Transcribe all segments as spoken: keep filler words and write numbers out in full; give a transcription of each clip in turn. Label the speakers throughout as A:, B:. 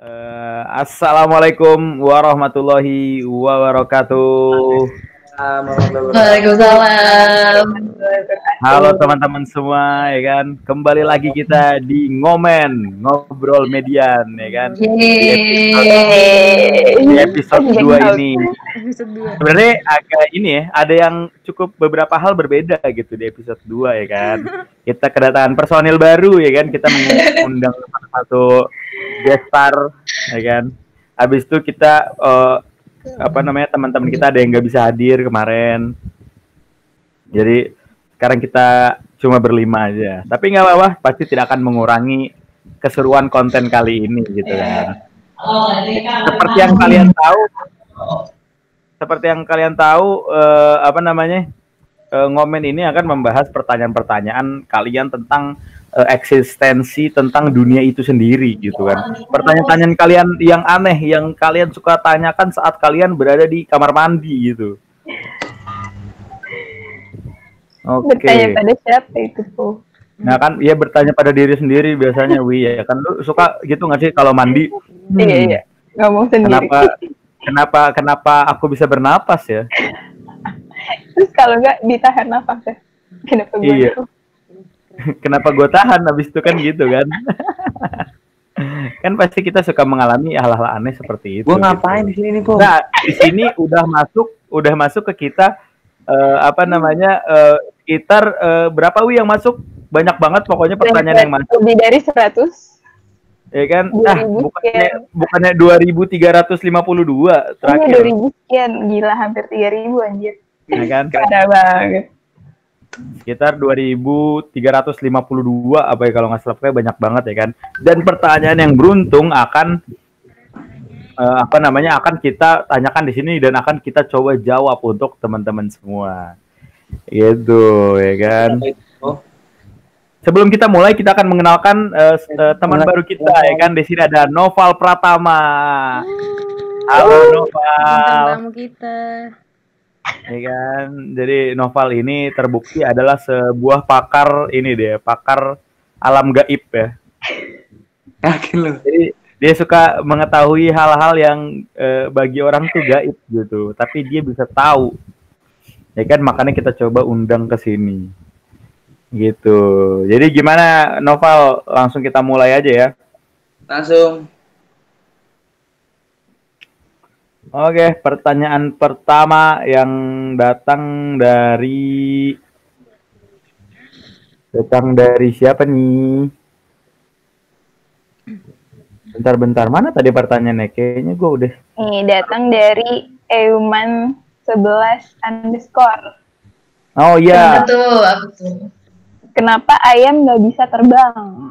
A: Eh, Assalamualaikum warahmatullahi wabarakatuh.
B: Waalaikumsalam.
A: Halo teman-teman semua, ya kan. Kembali lagi kita di Ngomen, Ngobrol Median, ya kan. Di episode, di episode dua ini. Sebenarnya agak ini ya, ada yang cukup beberapa hal berbeda gitu di episode dua, ya kan. Kita kedatangan personil baru, ya kan. Kita mengundang satu guest star, ya kan. Habis itu kita uh, apa namanya teman-teman kita ada yang nggak bisa hadir kemarin. Jadi sekarang kita cuma berlima aja. Tapi nggak apa-apa, pasti tidak akan mengurangi keseruan konten kali ini gitu kan. Seperti yang kalian tahu, seperti yang kalian tahu uh, apa namanya uh, Ngomen ini akan membahas pertanyaan-pertanyaan kalian tentang uh, eksistensi, tentang dunia itu sendiri gitu kan. Pertanyaan-pertanyaan kalian yang aneh, yang kalian suka tanyakan saat kalian berada di kamar mandi gitu. Oke.
C: Bertanya pada siapa itu tuh?
A: Nah kan, ya bertanya pada diri sendiri biasanya, Wi ya kan. Lu suka gitu nggak sih kalau mandi?
C: Hmm, iya iya. Ngomong sendiri.
A: Kenapa? Kenapa? Kenapa aku bisa bernapas ya?
C: Terus kalau nggak ditahan nafas ya? Kenapa gue?
A: Iya. Kenapa gue tahan habis itu kan gitu kan? Kan pasti kita suka mengalami hal-hal aneh seperti itu.
D: Gue ngapain gitu di sini nih, Po?
A: Nah, di sini udah masuk, udah masuk ke kita uh, apa namanya? Uh, sekitar uh, berapa Wi yang masuk? Banyak banget pokoknya pertanyaan yang masuk.
C: Lebih dari seratus.
A: Ya kan? Ah, bukannya bukannya dua ribu tiga ratus lima puluh dua terakhir.
C: dua ribu sekian, gila hampir tiga ribu anjir.
A: Ya kan?
C: Parah banget.
A: Sekitar dua ribu tiga ratus lima puluh dua apa ya kalau nggak salah, banyak banget ya kan. Dan pertanyaan yang beruntung akan uh, apa namanya akan kita tanyakan di sini dan akan kita coba jawab untuk teman-teman semua. Gitu ya kan. Sebelum kita mulai, kita akan mengenalkan uh, uh, teman baru kita ya kan. Di sini ada Noval Pratama. Halo Noval.
B: Tamu kita.
A: Ya kan, jadi Noval ini terbukti adalah sebuah pakar ini deh, pakar alam gaib ya.
D: Yakin lu?
A: Jadi dia suka mengetahui hal-hal yang eh, bagi orang tuh gaib gitu, tapi dia bisa tahu. Ya kan, makanya kita coba undang ke sini. Gitu. Jadi gimana Noval? Langsung kita mulai aja ya.
D: Langsung.
A: Oke, pertanyaan pertama yang datang dari datang dari siapa nih? Bentar-bentar, mana tadi pertanyaannya? Kayaknya gue udah.
C: Nih, datang dari Euman sebelas underscore.
A: Oh iya.
B: Apa tuh? Apa tuh?
C: Kenapa ayam nggak bisa terbang?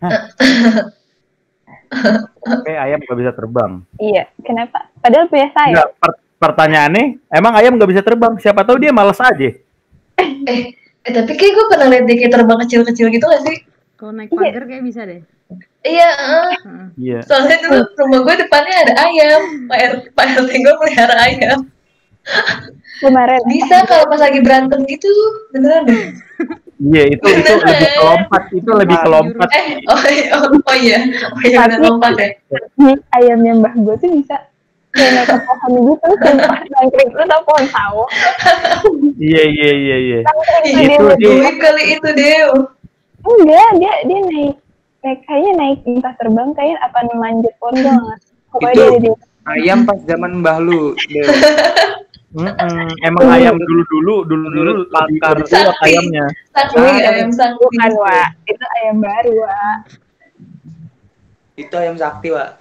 A: Oke, ayam nggak bisa terbang.
C: Iya, kenapa? Padahal punya saya.
A: Nggak, per pertanyaannya, emang ayam nggak bisa terbang? Siapa tahu dia malas aja.
B: Eh, eh tapi kayak gue pernah lihat dia kayak terbang kecil-kecil gitu gak sih?
E: Kalau naik pagar kayak bisa deh.
B: Iya, uh.
A: Iya.
B: Soalnya dulu rumah gue depannya ada ayam. Pak R T, Pak R T gue pelihara ayam.
C: Kemarin
B: Bisa kalau pas lagi berantem gitu, beneran deh.
A: Iya, itu itu lebih ke lompat, itu lebih ke lompat.
B: Eh, oh, oh, oh iya, oh iya bener lompat ya.
C: Nih, ayamnya mbah gue tuh bisa kayak naik ke pohon gitu, sumpah nangkring itu tau pohon sawo.
A: Iya iya iya iya.
C: Itu
A: Itu dia.
B: Duit kali itu deh.
C: Enggak, dia dia naik naik kayaknya naik entah terbang kayak apa manjat pohon gue nggak. Pokoknya dia dia.
D: Ayam pas zaman Mbah lu.
A: Mm -mm. Emang ayam dulu-dulu, dulu-dulu pakar kuat ayamnya.
B: Sakti, ayam sakti.
C: Bukan, Wak. Itu ayam baru, Wak.
D: Itu ayam sakti, Wak.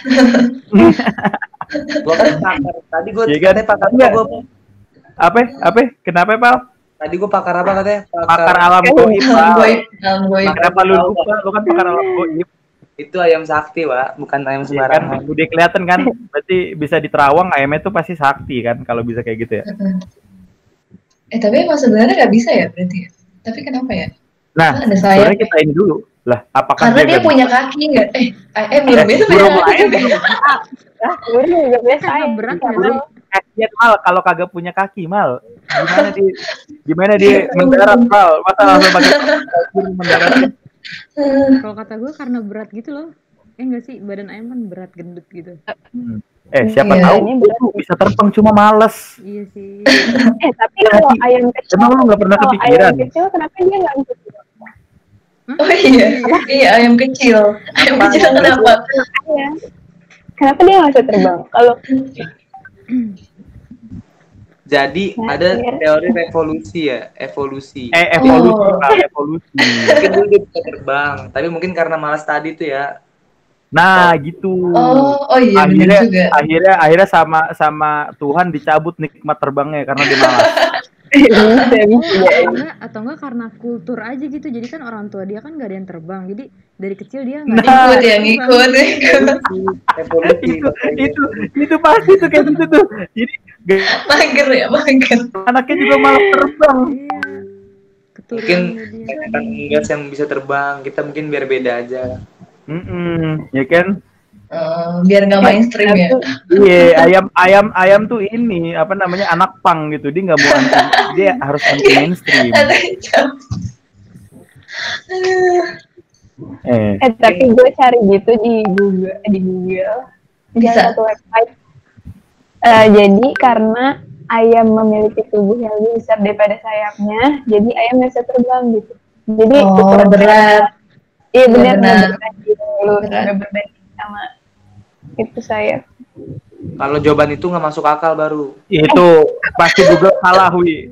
D: Gua kan pakar. Tadi gua
A: Iya kan?
D: katanya pakar
A: Iya.
D: gua.
A: Apa? Apa? Kenapa, Pal?
D: Tadi gua pakar apa katanya?
A: Pakar alam goib, Pal.
B: Goib, alam goib.
A: Kenapa lu lupa? Lu kan pakar alam goib.
D: Itu ayam sakti, Wak, bukan ayam
A: Iya kan,
D: sembarangan.
A: udah kelihatan kan, berarti bisa di Terawang ayamnya itu pasti sakti kan, kalau bisa kayak gitu ya.
B: Eh tapi emang sebenarnya nggak bisa ya berarti ya? Tapi kenapa ya?
A: Nah,
B: Ada sayap.
A: sebenarnya kita ini dulu lah, apakah
B: Karena dia
A: nggak
B: punya kaki nggak? Eh, eh belum
A: Eh,
B: itu
A: burung
B: punya kaki
A: lain
B: juga.
A: belum.
C: Gue juga biasa
E: Karena
C: ayam.
E: berat
C: Karena-
E: nggak
A: Eh, lihat Mal, kalau kagak punya kaki Mal, gimana dia, gimana dia mendarat Mal, masa langsung pakai kaki mendarat?
E: Kalau kata gue karena berat gitu loh. Eh enggak sih, badan ayam kan berat gendut gitu.
A: Hmm. Eh siapa
B: Iya,
A: tahu
C: ini
A: dia
C: berat.
A: tuh bisa terbang cuma males.
E: Iya sih.
C: Eh tapi kalau
A: Tapi,
C: ayam kecil,
A: emang lu nggak pernah
C: kalau
A: kepikiran?
C: ayam kecil kenapa dia nggak bisa terbang?
E: Hah?
B: Oh iya, iya ayam kecil. Ayam kecil kenapa?
C: Iya. Kenapa dia nggak bisa terbang? Kalau
D: Jadi
C: Nah,
D: ada
C: iya.
D: teori revolusi ya, evolusi.
A: Eh evolusi,
B: Oh.
A: Pak, evolusi.
D: Mungkin dulu dia bisa terbang, tapi mungkin karena malas tadi tuh ya.
A: Nah gitu.
B: Oh, oh iya benar
A: akhirnya
B: juga.
A: akhirnya akhirnya sama sama Tuhan dicabut nikmat terbangnya karena dia malas.
C: bisa bisa
E: atau
C: ya.
E: enggak atau enggak karena kultur aja gitu, jadi kan orang tua dia kan nggak ada yang terbang, jadi dari kecil dia nggak
A: Nah,
E: ada
B: Ikut ya,
E: yang
B: ngikut.
D: Evolusi, evolusi.
A: itu itu itu pasti tuh kayak gitu tuh. Jadi g-
B: Mager ya, mager.
A: anaknya juga malas terbang.
E: iya keturunan
D: Mungkin
E: dia.
D: kan unggas yang bisa terbang, kita mungkin biar beda aja.
A: Mm-mm, ya kan?
B: Eh, biar nggak mainstream ya.
A: Iya, ayam ayam ayam tuh ini apa namanya anak pang gitu. Dia nggak mau anti, dia harus anti mainstream.
B: Ada jam. Aduh.
A: Eh,
C: Eh tapi gue cari gitu di Google, di Google.
B: Bisa.
C: Ada satu website. Eh, jadi karena ayam memiliki tubuh yang lebih besar daripada sayapnya, jadi ayam nggak bisa terbang gitu. Jadi
B: Oh,
C: ukuran
B: berat.
C: Iya
B: Iya,
C: benar
B: benar.
C: nggak berbanding, lu
B: Berat.
C: nggak berbanding sama itu saya.
D: Kalau jawaban itu nggak masuk akal baru.
A: itu pasti juga salah, Wi.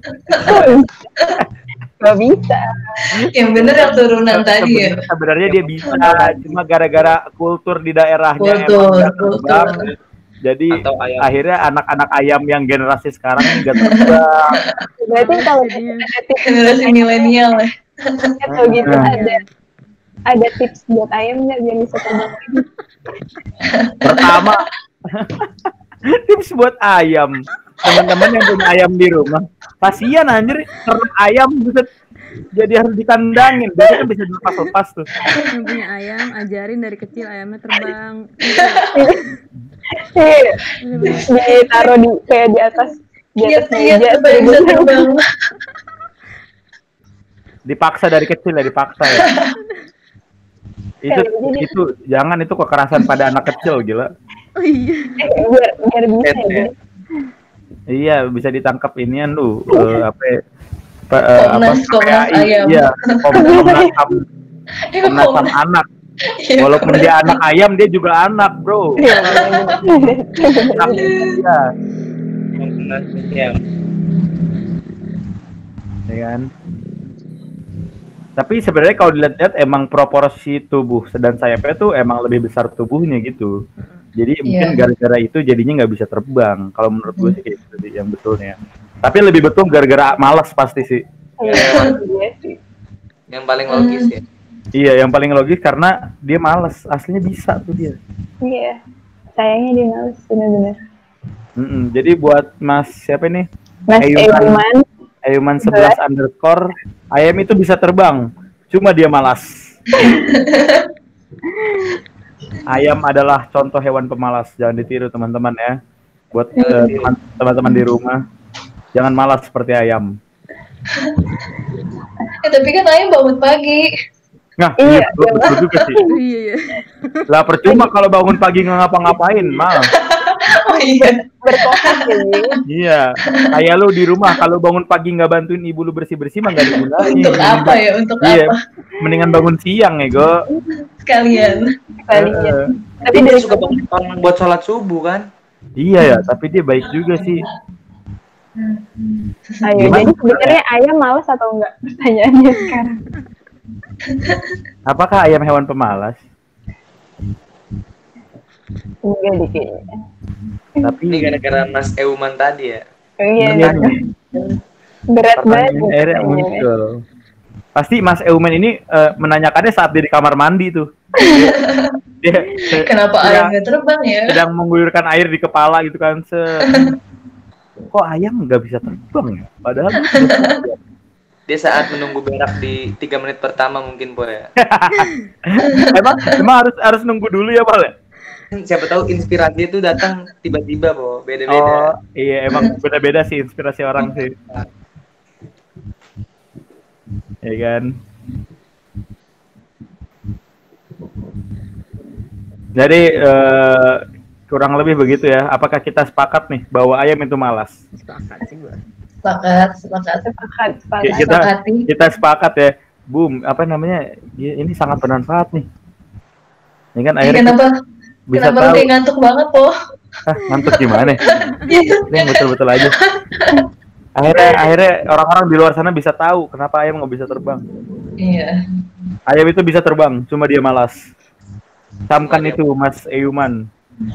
C: Gak bisa.
B: Yang bener yang turunan tadi ya.
A: Sebenarnya, sebenarnya dia bisa, cuma gara-gara kultur di daerahnya
B: Kultur,
A: emang nggak
B: kultur.
A: terbang. Jadi
D: Atau ayam.
A: akhirnya anak-anak ayam yang generasi sekarang nggak terbang.
C: Berarti kalau
E: Jadinya.
C: ada tips
B: Generasi milenial ya.
C: atau gitu ada ada tips buat ayam nggak biar bisa terbang lagi?
A: Pertama, tips buat ayam. Teman-teman yang punya ayam di rumah, kasihan anjir, ternak ayam buset. Jadi harus dikandangin, biasanya kan bisa dilepas-lepas tuh.
E: Yang punya ayam ajarin dari kecil ayamnya terbang.
C: Iya,
E: Bener-bener.
C: ditaruh di kayak di atas di
B: Iya,
C: atas
B: iya,
C: meja
B: supaya bisa terbang.
A: Dipaksa dari kecil ya, dipaksa ya. Itu itu jangan, itu kekerasan pada anak kecil, gila.
E: Oh iya.
C: Eh, biar biar bisa ya. Bun.
A: Iya, bisa ditangkap inian lu eh, apa ya, pe- eh, apa
B: Komnas- Komnas
A: K P A I,
B: ayam.
A: iya, Kom- Komnas Ham,
B: Iya,
A: Komnas Ham
B: Komnas.
A: anak.
B: Iya,
A: Walaupun dia anak ayam, dia juga anak, bro.
C: Iya, bener-bener.
A: Iya,
D: Ya.
A: ya kan. Tapi sebenarnya kalau dilihat-lihat emang proporsi tubuh dan sayapnya tuh emang lebih besar tubuhnya gitu. Jadi mungkin
B: Iya.
A: gara-gara itu jadinya nggak bisa terbang. Kalau menurut gue sih kayak gitu sih yang betulnya. Tapi lebih betul gara-gara malas pasti sih.
C: Iya, iya sih.
D: Yang paling logis ya.
A: Iya, yang paling logis karena dia malas. Aslinya bisa tuh dia.
C: Iya. Sayangnya dia males bener-bener.
A: Mm-mm. Jadi buat Mas siapa nih?
C: Mas
A: Ayuman.
C: Euman,
A: Ayuman sebelas underscore, ayam itu bisa terbang, cuma dia malas. Ayam adalah contoh hewan pemalas, jangan ditiru teman-teman ya. Buat eh, teman- teman-teman di rumah, jangan malas seperti ayam.
B: Eh, tapi kan ayam bangun pagi.
A: Nah,
C: Iya,
A: iya, betul, betul juga sih.
E: Oh iya iya.
A: Lah percuma kalau bangun pagi nggak ngapa-ngapain, mal.
B: Oh iya.
C: berkokat ya, Ji.
A: Iya, kayak lu di rumah kalau bangun pagi nggak bantuin ibu lu bersih-bersih mah nggak digunanya.
B: Untuk apa ya? Untuk
A: Iya,
B: apa?
A: mendingan bangun siang ya, Go.
B: Sekalian.
C: Kalian.
A: Eh,
C: Tapi
D: Dia
C: dari
D: suka bangun orang buat sholat subuh kan?
A: iya ya, tapi dia baik juga sih.
C: Ayo,
A: Gimana?
C: jadi sebenarnya ayam malas atau enggak? Pertanyaannya sekarang.
A: Apakah ayam hewan pemalas?
C: Enggak deh kayaknya.
A: Tapi
D: Ini gara-gara Mas Euman tadi ya.
C: Iya,
A: iya nih,
C: berat banget.
A: pertanyaan akhirnya muncul. Pasti Mas Eumen ini eh, menanyakannya saat dia di kamar mandi tuh. Dia, dia
B: Kenapa
A: sedang-
B: ayam nggak terbang ya?
A: sedang mengguyurkan air di kepala gitu kan. Se Kok ayam nggak bisa terbang ya? Padahal
D: Dia saat menunggu berak di tiga menit pertama mungkin, Boy ya.
A: emang emang harus harus nunggu dulu ya, Pak ya?
D: Siapa tahu inspirasi itu datang tiba-tiba, Bo.
A: Oh,
D: Beda-beda.
A: iya emang beda-beda sih inspirasi orang sih. Ya kan? Jadi eh, kurang lebih begitu ya. Apakah kita sepakat nih bahwa ayam itu malas?
E: Sepakat sih gue.
B: Sepakat, sepakat.
C: Sepakat,
A: Oke,
C: sepakat.
A: kita
B: Sepakati.
A: kita sepakat ya. Boom, apa namanya? Ini sangat bermanfaat nih. Ini kan
B: Eh,
A: akhirnya
B: kenapa
A: kita bisa
B: kenapa lu
A: tahu.
B: kayak ngantuk banget po?
A: Hah, ngantuk gimana? Ini yang betul-betul aja. Akhirnya akhirnya orang-orang di luar sana bisa tahu kenapa ayam nggak bisa terbang.
B: Iya.
A: Ayam itu bisa terbang, cuma dia malas. Camkan itu, Mas Eyuman.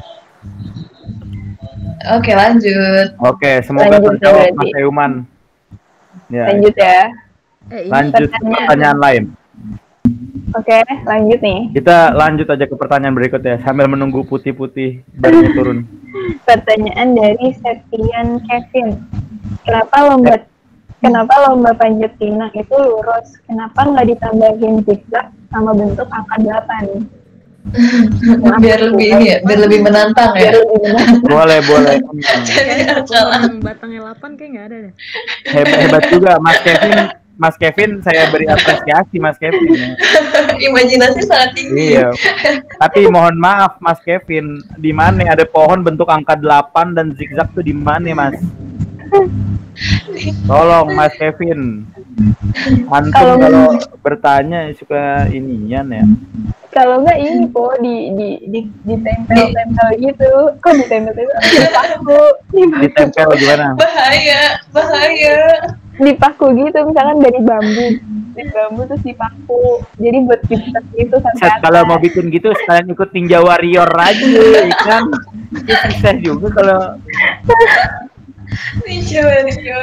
B: Oke, lanjut.
A: Oke, semoga
C: Lanjut,
A: terjawab
C: berarti.
A: Mas Eyuman. Ya,
C: Lanjut ya.
E: Eh, ini
A: lanjut ke
C: pertanyaan.
A: pertanyaan lain.
C: Oke, lanjut nih.
A: Kita lanjut aja ke pertanyaan berikutnya sambil menunggu putih-putih barunya turun.
C: Pertanyaan dari Septian Kevin. Kenapa lomba kenapa lomba panjat pinang itu lurus? Kenapa nggak ditambahin zigzag sama bentuk angka delapan?
B: Biar lebih ini ya, biar lebih menantang
C: Biar
B: ya.
C: lebih benar.
A: Boleh, boleh. Hmm.
E: kayak yang batangnya delapan kayak nggak ada deh.
A: Hebat, hebat juga Mas Kevin. Mas Kevin, saya beri apresiasi Mas Kevin.
B: Imajinasi sangat tinggi.
A: Iya. Tapi mohon maaf Mas Kevin, di mana ada pohon bentuk angka delapan dan zigzag tuh di mana, Mas? Tolong Mas Kevin. Antum
C: Kalau-
A: kalau bertanya suka inian ya.
C: Kalau nggak ini po di di di ditempel-tempel gitu. Kok ditempel-tempel? Dipaku,
A: Ditempel gimana?
B: Bahaya, bahaya.
C: dipaku gitu. Misalkan dari bambu, dari bambu terus dipaku. Jadi buat zigzag gitu sampai
A: Set,
C: atas.
A: kalau mau bikin gitu sekalian ikut Ninja Warrior aja, ya kan? Itu susah juga kalau
B: Ninja, ninja.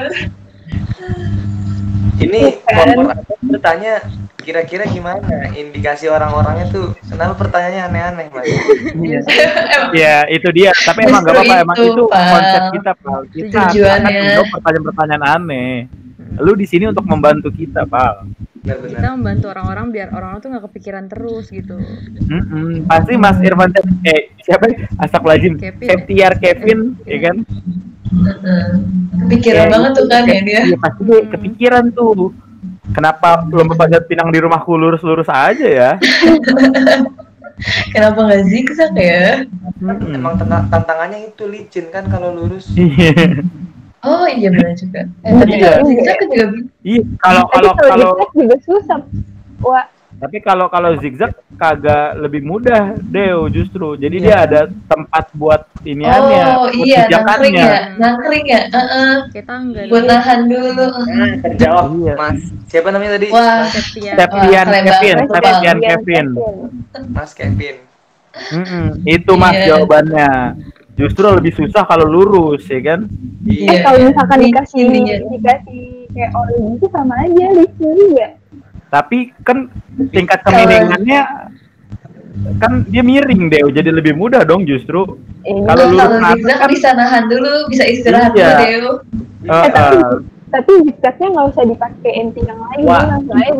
D: Ini
C: Bukan.
D: Popor aku bertanya kira-kira gimana indikasi orang-orangnya tuh kenapa pertanyaannya aneh-aneh Mas?
B: Emang
A: ya itu dia. Tapi emang nggak apa-apa, emang
B: Justru
A: itu
B: itu, Pak.
A: konsep kita, Pak. Kita akan
B: Tujuannya.
A: menjawab pertanyaan-pertanyaan aneh. Lu di sini untuk membantu kita, Pak.
D: Benar-benar.
E: Kita membantu orang-orang biar orang-orang tuh nggak kepikiran terus gitu.
A: Mm-mm. Pasti Mas Irfan, eh siapa? Astagfirullahaladzim.
E: Kevin.
A: Septiar Kevin, ya kan?
B: Heeh. Kepikiran
A: Ya,
B: banget tuh kan ya dia.
A: Iya, pasti dia kepikiran tuh. Kenapa lomba panjat pinang di rumahku lurus-lurus aja ya?
B: Kenapa nggak zigzag ya?
A: Mm-mm.
D: Emang tena- tantangannya itu licin kan kalau lurus.
A: Iya.
B: Oh iya benar juga. Eh, tapi
A: Iya.
B: kalau zigzag kan juga bisa.
A: Iya, kalau
C: Tapi
A: kalau
C: kalau
A: kalau
C: zigzag juga susah. Wah,
A: tapi kalau kalau zigzag kagak lebih mudah, Deo, justru. Jadi dia ada tempat buat iniannya,
B: Oh
A: buat
B: iya, nangkring
A: pijakannya.
B: ya, nangkring ya. Heeh.
E: Kayak tangga.
B: Buat nahan dulu.
D: Nah, terjawab
A: Iya.
D: Mas. Siapa namanya tadi?
B: Wah,
E: Septian.
A: Septian
B: Wah, keren
A: Kevin,
B: banget, Bang.
A: Septian Kevin.
D: Mas Kevin.
A: Mm-mm, itu Mas
B: Iya.
A: jawabannya. Justru lebih susah kalau lurus, ya kan?
C: Eh,
B: Iya.
C: kalau misalkan dikasih
B: Licin dia.
C: dikasih kayak oli gitu sama aja licin juga.
A: Tapi kan tingkat kemiringannya kan dia miring, Deo. Jadi lebih mudah dong justru.
C: Ini
A: Kalau
B: Kalau
A: lurus
B: kalau
A: ke atas
B: zigzag
A: kan-
B: bisa nahan dulu, bisa istirahat
A: Iya.
B: dulu Deo.
A: Eh,
C: Eh, tapi
A: eh,
C: tapi zigzagnya nggak usah dipakai enti yang lain,
D: Wah.
C: langsung aja.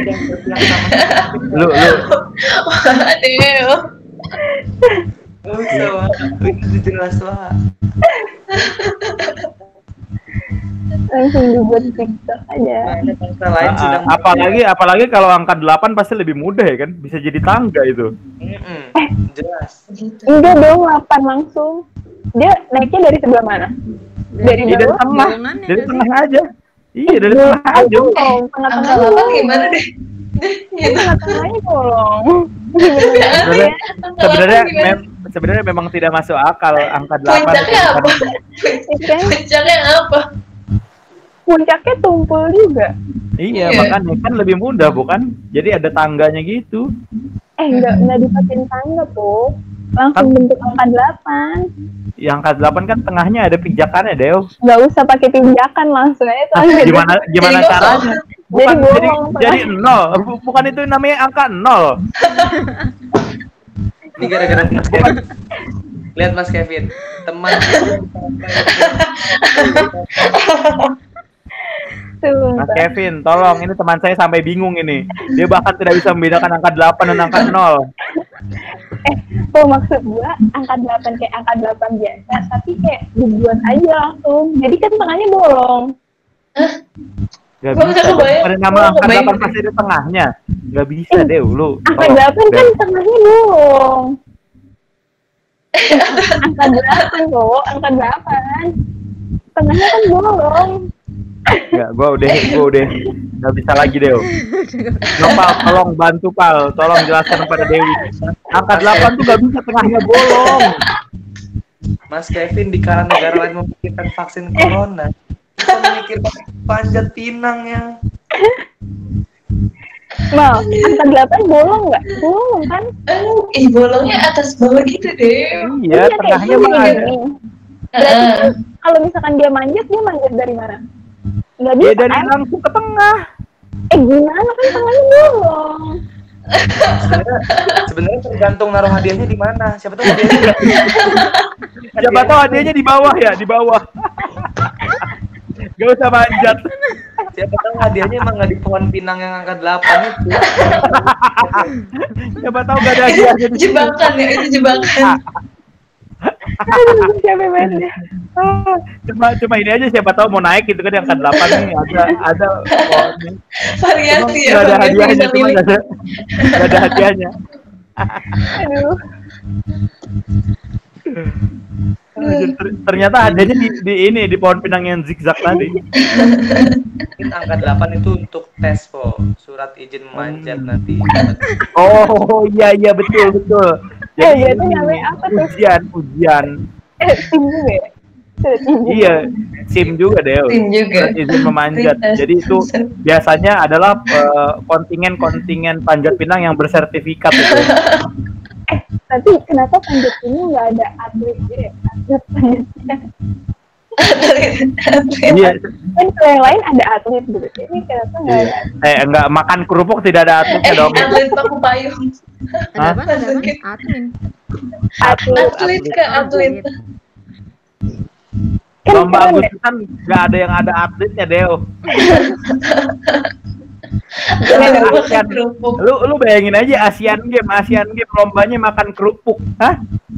A: lu lu
B: Wah Deo.
D: Oh, bisa, Wak. Itu jelas Wak.
C: Langsung dibuat zigzag aja.
D: Ada bangsa lain
A: ah,
D: sedang
A: ah, apalagi apalagi kalau angka delapan pasti lebih mudah ya kan? Bisa jadi tangga itu.
D: Mm-mm, jelas.
B: Gitu.
C: Enggak dong, delapan langsung. Dia naiknya dari sebelah mana? Dari
A: Iya, dari
C: bawah.
A: tengah.
E: Bolongannya
A: Dari
E: nggak
A: tengah
E: sih?
A: aja. Iya, dari
C: Bolong
A: tengah aja.
C: dong,
B: Angka
C: tengah-tengah
B: delapan
C: dulu.
B: gimana deh? Gitu.
C: Tengah-tengahnya bolong. Gimana ya?
A: Sebenarnya
B: Angka
A: sebenarnya
B: delapan gimana?
A: mem- sebenarnya memang tidak masuk akal angka delapan
B: Puncaknya
A: itu.
B: apa?
C: Kan
B: Puncaknya apa?
C: puncaknya tumpul juga.
A: Iya,
B: Iya.
A: makanya kan lebih mudah bukan? Jadi ada tangganya gitu.
C: Eh, enggak enggak dipakein tangga tuh. Langsung
A: Kan-
C: bentuk angka delapan.
A: Yang angka delapan kan tengahnya ada pijakannya, Deo.
C: Enggak usah pakai pinjakan, langsung aja tuh.
A: Ah, gimana gimana
B: Jadi
A: caranya?
B: kosong.
A: Bukan
C: Jadi
A: jadi
C: bolong,
A: jadi nol. Bu- Bukan itu namanya angka nol.
D: Ini gara-gara Mas Kevin. Lihat Mas Kevin, teman
C: Tuh,
A: Mas Kevin, tolong ini teman saya sampai bingung ini. Dia bahkan tidak bisa membedakan angka delapan dan angka nol.
C: oh maksud gua angka delapan kayak angka delapan biasa, tapi kayak dibuat aja langsung. Jadi kan tengahnya bolong.
A: Gak
B: Gua
A: bisa.
B: nggak kebayang.
A: Pada nama
B: Gua
A: angka
B: kebayang.
A: delapan pasti ada tengahnya. Gak bisa, Deo, lu.
C: Angka
A: Tolong,
C: delapan
A: Deo.
C: kan tengahnya bolong. Angka delapan kok, angka delapan. Tengahnya kan bolong.
A: Enggak, gua udah gua udah nggak bisa lagi Deo. Nopal, tolong bantu Pal, tolong jelaskan kepada Dewi. Angka delapan tuh gak bisa tengahnya bolong.
D: Mas Kevin di kala negara lain memikirkan vaksin corona, kita memikirkan panjat pinang yang
C: Mal, angka delapan bolong nggak? Bolong kan?
B: Aduh, ih bolongnya atas bawah gitu deh.
A: Iya, tengahnya mah ada.
C: Berarti kan kalau misalkan dia manjat, dia manjat dari mana? Nggak bisa
A: Ya dari
C: kan?
A: langsung ke tengah.
C: Eh gimana kan tengahnya bolong?
D: sebenarnya sebenarnya tergantung naruh hadiahnya di mana. Siapa tahu hadiahnya
A: Siapa tahu hadiahnya di bawah ya, di bawah. Gak usah manjat.
D: siapa tahu hadiahnya emang nggak di pohon pinang yang angka delapan itu.
A: Siapa tahu gak ada hadiahnya di situ.
B: Jebakan ya, itu jebakan.
C: Aduh, capek banget.
A: Cuma cuma ini aja siapa tahu mau naik gitu kan yang angka delapan nih ada ada pohonnya.
B: Variasi ya.
A: Gak ada
B: variasi
A: hadiahnya,
B: bisa
A: cuma
B: milih.
A: gak ada, gak ada hadiahnya.
C: Aduh.
A: Anjir, ter- ternyata hadiahnya di, di ini di pohon pinang yang zigzag tadi.
D: Mungkin angka delapan itu untuk tes po, surat izin memanjat nanti.
A: Oh iya iya betul betul.
C: Eh,
A: Jadi
C: berarti
A: ini,
C: namanya apa tuh?
A: ujian ujian.
C: Eh, tim juga ya? Tim juga.
A: Iya, SIM juga deh.
B: Tim juga.
A: Surat izin memanjat.
B: Tes.
A: Jadi itu biasanya adalah eh, kontingen-kontingen panjat pinang yang bersertifikat itu.
C: Tapi kenapa panjat ini nggak ada atlet gitu ya? Atlet panjatnya.
A: Iya.
C: Kan kalau yang lain ada atlet gitu. Ini kenapa nggak
A: Iya.
C: ada?
A: Eh enggak makan kerupuk tidak ada atletnya
B: Eh,
A: dong.
B: atlet paku payung.
E: Ada apa? Ada apa? Admin.
C: Atlet.
B: Atlet ke atlet.
C: Kan
A: Lomba
C: keren ya?
A: Agustusan nggak ada yang ada atletnya Deo.
B: Atlet
A: Asian.
B: makan kerupuk.
A: Lu lu bayangin aja Asian Game, Asian Game lombanya makan kerupuk. Hah?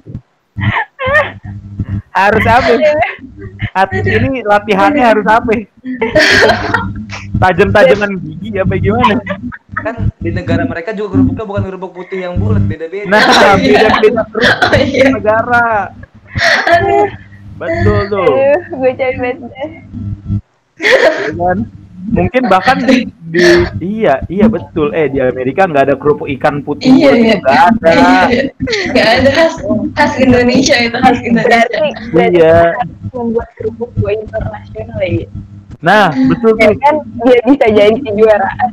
A: Harus apa? Atlet ini latihannya harus apa? Tajam-tajaman gigi apa gimana?
D: Kan di negara mereka juga kerupuknya bukan kerupuk putih yang bulat, beda-beda.
A: Nah, beda-beda terus
B: Oh, iya.
A: negara.
B: Aduh.
A: Betul tuh.
C: Aduh, gue cari banget deh.
A: Ya kan? Mungkin bahkan di, di- iya iya betul eh di Amerika nggak ada kerupuk ikan putih
B: Iya,
A: bulat,
B: iya.
A: nggak ada.
B: Nggak ada khas, khas Indonesia itu khas Indonesia.
C: Berarti, berarti
A: Iya.
C: harus membuat kerupuk gue internasional ya.
A: Nah betul
C: Ya
A: tuh.
C: kan, dia bisa jadi kejuaraan.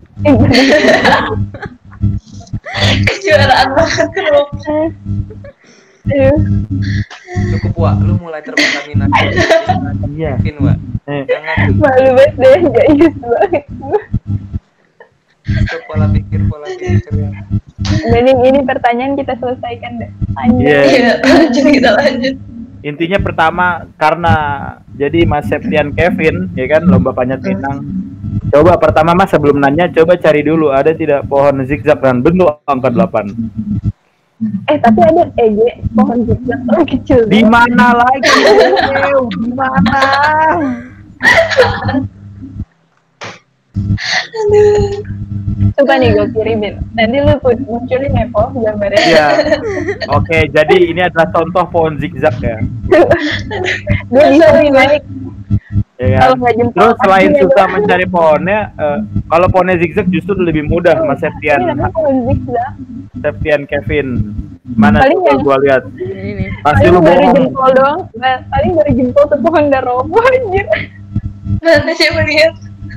B: Kejuaraan makan kerupuk.
C: Aduh.
D: Cukup Wak, lu mulai terkontaminasi.
A: Iya.
D: Mungkin Wak.
A: Eh,
D: Jangan
C: Malu banget deh, gak inget banget.
D: itu pola pikir pola pikir yang
C: Jadi ini pertanyaan kita selesaikan deh. Lanjut.
A: Iya.
B: Iya, lanjut kita lanjut.
A: Intinya pertama karena jadi Mas Septian Kevin ya kan lomba panjat pinang. Coba pertama Mas sebelum nanya coba cari dulu ada tidak pohon zigzag dan bentuk angka delapan.
C: Eh tapi ada E G pohon zigzag tapi kecil.
A: Di
C: banget.
A: mana lagi? Deo? Di mana?
C: Coba nih gue kirimin. Nanti lu put- munculin ya po gambarnya.
A: Iya. Oke, jadi ini adalah contoh pohon zigzag ya.
C: Gue bisa nih naik.
A: Ya
C: Kalau
A: kan?
C: nggak jempol
A: Terus selain
C: kaki ya,
A: susah
C: Bang.
A: mencari pohonnya, eh, kalau pohonnya zigzag justru lebih mudah Mas
C: Ini
A: Septian.
C: namanya pohon zigzag.
A: Septian Kevin. Mana
C: Paling
A: coba
C: yang-
A: gua lihat.
E: Ini.
A: Pasti
C: Paling
A: lu
C: baru
A: bohong.
C: jempol doang. Nah, paling baru jempol tuh pohon udah roboh anjir.
B: Mana siapa lihat?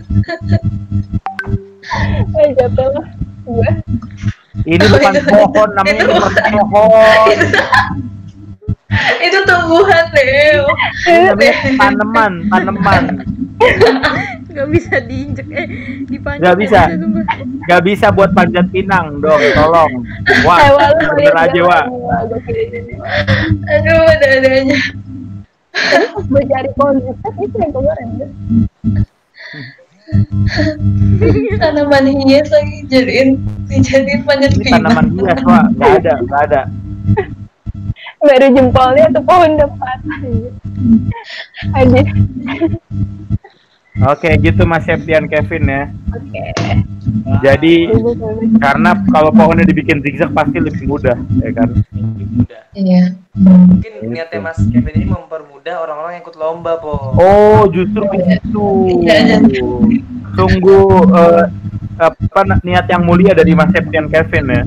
C: Eh jatuh lah. Gue.
A: Ini bukan
B: itu-
A: pohon namanya
B: itu
A: ini bukan
B: bukan.
A: pohon.
B: Itu tumbuhan Leo.
A: Ini namanya tanaman, tanaman.
E: Gak bisa diinjek eh dipanjat.
A: Nggak bisa.
E: sumpah.
A: Gak bisa buat panjat pinang dong, tolong. Wah,
C: Hewan lu
A: bener
C: lihat
A: aja, Wak.
C: Gue kirimin.
B: Aduh, ada-adanya.
C: Terus pas gue cari pohon zigzag itu yang kemarin kan?
B: Tanaman hias lagi jadiin dijadiin panjat
A: Ini
B: pinang.
A: tanaman hias, Wak. Gak ada, gak ada.
C: Baru jempolnya tuh pohon depan. Anjir.
A: Oke, gitu Mas Septian Kevin ya.
C: Oke.
A: Jadi
C: Bagus, bagus.
A: karena kalau pohonnya dibikin zigzag pasti lebih mudah, ya kan?
D: Lebih mudah.
B: Iya.
D: Mungkin
A: Gitu.
D: niatnya Mas Kevin ini mempermudah orang-orang yang ikut lomba, Po.
A: Oh, justru begitu.
B: Iya,
A: Sungguh eh, apa niat yang mulia dari Mas Septian Kevin ya.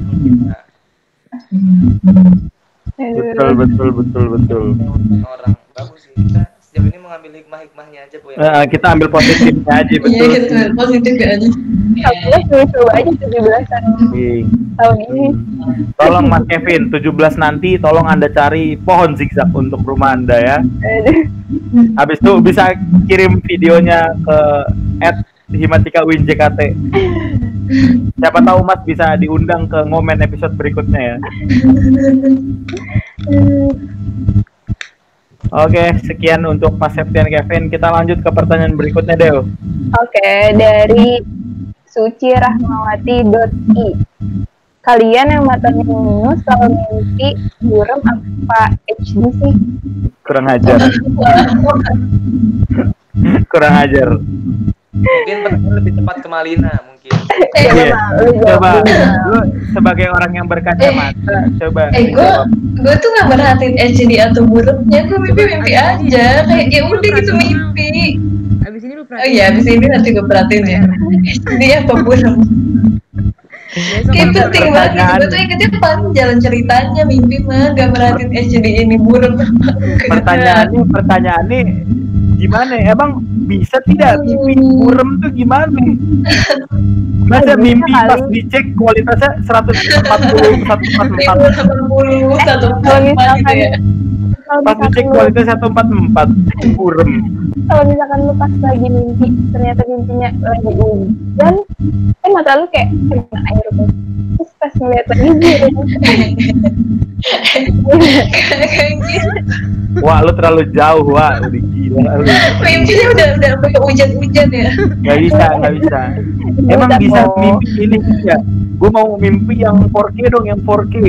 A: Betul, betul, betul, betul.
D: Orang bagus sih. Kita sejauh ini mengambil hikmah-hikmahnya aja, Po.
A: Eh, kita ambil positifnya aja,
B: Iya,
A: betul.
B: gitu. Positif kan.
C: Aku coba aja tujuh belasan
A: Iya.
C: tahun ini.
A: Tolong Mas Kevin, tujuh belas nanti tolong Anda cari pohon zigzag untuk rumah Anda ya.
C: Aduh.
A: Habis itu bisa kirim videonya ke at Himatika Win J K T. Siapa tahu Mas bisa diundang ke ngomen episode berikutnya ya. Oke, sekian untuk Mas Septian Kevin. Kita lanjut ke pertanyaan berikutnya, Del.
C: Oke, dari suci rahmawati dot i. Kalian yang matanya minus kalau mimpi buram apa H D sih?
A: Kurang ajar. Kurang ajar.
D: Mungkin pertanyaan lebih tepat ke Malina mungkin.
B: Eh,
A: Iya.
C: Lu jawab
A: Coba
C: dulu.
A: lu sebagai orang yang berkacamata, coba
B: eh gue gue tuh nggak merhatiin H D atau buruknya, gue mimpi mimpi aja kayak ya udah gitu mimpi.
E: Abis ini lu
B: Oh
E: perhatiin.
B: iya, abis ini nanti gue perhatiin ya. H D apa buruk?
E: Besok
B: Kayak
E: kalau
B: penting
E: keluar-
B: banget gitu. Gue tuh ingetnya panjang ceritanya mimpi mah gak merhatiin H D ini buruk.
A: pertanyaannya pertanyaannya gimana ya? Emang bisa tidak mimpi burem tuh gimana? Masa
C: Bisa
A: mimpi
C: kali.
A: pas dicek kualitasnya seratus empat puluh, seratus empat puluh empat.
B: delapan puluh satu
C: Kalau
B: gitu
C: misalkan
B: ya.
C: kalau
A: Pas
C: misalkan
A: dicek
C: lu,
A: kualitas seratus empat puluh empat burem.
C: kalau misalkan lu pas lagi mimpi ternyata mimpinya lagi hujan, kan mata lu kayak kena air tuh. Terus pas ngeliat lagi burung.
B: Kayak gitu.
A: Wah, lu terlalu jauh, wah, udah gila lu.
B: Mimpinya udah udah pakai hujan-hujan ya.
A: Gak bisa, gak bisa. Emang
C: Bisa
A: bisa
C: kok.
A: mimpi ini ya? Gue mau mimpi yang four K dong, yang four K.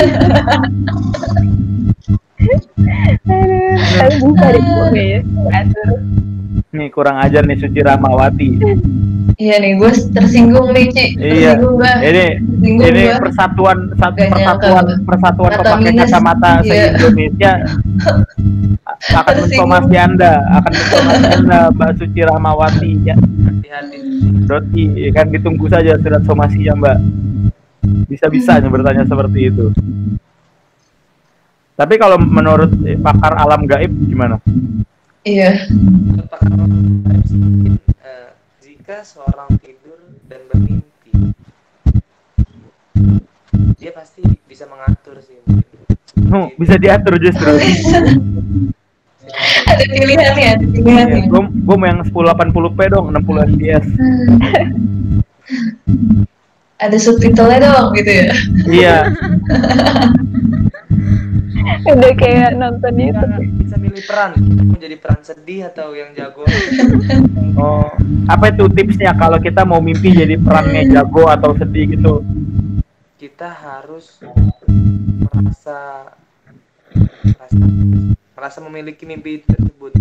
C: Aduh, tapi bisa deh gue ya. Aduh.
A: Nih kurang ajar nih Suci Rahmawati.
B: Iya nih, gue tersinggung nih, Ci.
A: Iya.
B: Tersinggung gue.
A: Ini
B: Tersinggung
A: ini
B: gue.
A: persatuan satu
B: Gak nyangka
A: persatuan
B: gua.
A: persatuan
B: Mata
A: pemakai
B: minus,
A: kacamata
B: iya.
A: se-Indonesia akan
B: Tersinggung.
A: mensomasi Anda, akan mensomasi Anda Mbak Suci Rahmawati ya.
D: Hati-hati.
A: Doti kan ditunggu saja surat somasinya Mbak. Bisa-bisanya bertanya seperti itu. Tapi kalau menurut pakar alam gaib gimana?
B: Iya.
D: Apakah mungkin eh, jika seorang tidur dan bermimpi, dia pasti bisa mengatur sih mungkin.
A: Oh, bisa diatur justru.
B: Ada pilihannya, ada pilihannya.
A: Gue gue mau yang sepuluh delapan puluh p dong, enam puluh F P S.
B: Ada subtitlenya dong gitu ya.
A: Iya.
C: Udah kayak nonton itu.
D: Bisa, bisa milih peran, menjadi peran sedih atau yang jago.
A: Oh, apa itu tipsnya kalau kita mau mimpi jadi perannya jago atau sedih gitu?
D: Kita harus merasa merasa, merasa memiliki mimpi tersebut.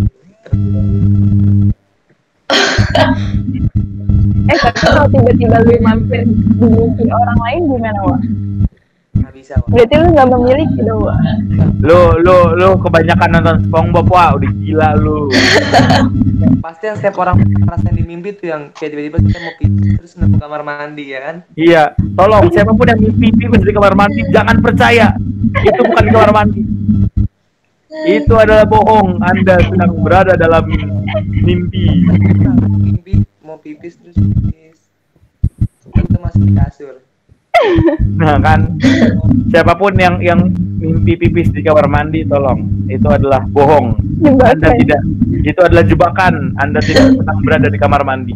C: Eh, tapi kalau tiba-tiba lu mampir di mimpi orang lain gimana, Wak?
D: Nggak bisa, Wak.
C: Berarti lu nggak memiliki dong, Wak?
A: Lu lu lu kebanyakan nonton SpongeBob, wah udah gila lu.
D: Pasti yang setiap orang ngerasain di mimpi tuh yang kayak tiba-tiba kita mau pipis terus nemu kamar mandi ya kan?
A: Iya, tolong siapapun yang mimpi pipis di kamar mandi jangan percaya. Itu bukan kamar mandi. Itu adalah bohong. Anda sedang berada dalam mimpi.
D: Mimpi mau pipis terus pipis. Itu masih di kasur.
A: Nah kan, siapapun yang yang mimpi pipis di kamar mandi, tolong. Itu adalah bohong. Anda
C: Jebakan.
A: tidak. Itu adalah jebakan. Anda tidak sedang berada di kamar mandi.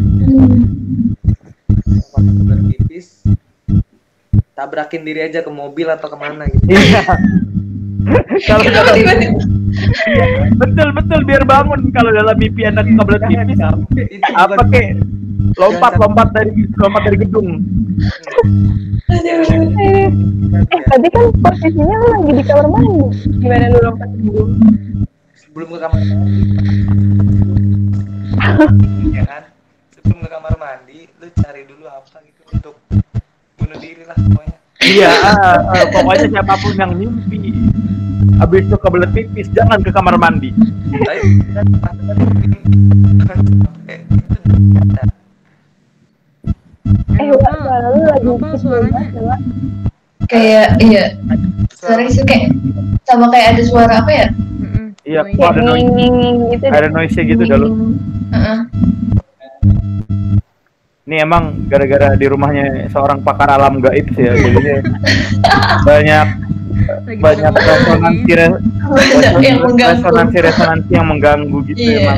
D: Waktu berpipis tabrakin diri aja ke mobil atau kemana gitu.
A: Iya. Kalau
B: Kenapa
A: dalam,
B: tiba-tiba?
A: betul betul biar bangun kalau dalam mimpi Anda kebelet pipis.
D: Itu
A: Apa
D: bukan-
A: kek? Lompat lompat dari lompat dari gedung.
C: Eh, eh, tadi kan posisinya lu lagi di kamar mandi. Gimana lu lompat dulu?
D: sebelum ke kamar mandi. Ya kan? Sebelum ke kamar mandi, lu cari dulu apa gitu untuk bunuh diri lah pokoknya.
A: Iya, ah, ah, pokoknya siapapun yang mimpi habis itu kebelet pipis jangan ke kamar mandi.
D: Tapi kan pasti mimpi sampai itu ada.
C: Eh, Wak, suara lu lagi
E: Nopal
C: kecil
E: suaranya.
C: banget, Wak.
B: Kayak iya, suara itu kayak sama kayak ada suara apa ya?
E: Mm-mm.
A: Iya,
E: Noise.
A: kok ada
C: Kayak
A: noise,
C: nging-nging gitu
A: ada
C: deh.
A: noise gitu dulu.
B: Heeh.
A: Ini emang gara-gara di rumahnya seorang pakar alam gaib sih ya, jadinya banyak
E: Lagi
A: banyak
E: pada ngomong
A: resonansi
E: lagi.
A: re-
B: Banyak yang mengganggu.
A: resonansi resonansi yang mengganggu gitu
B: Iya.
A: emang.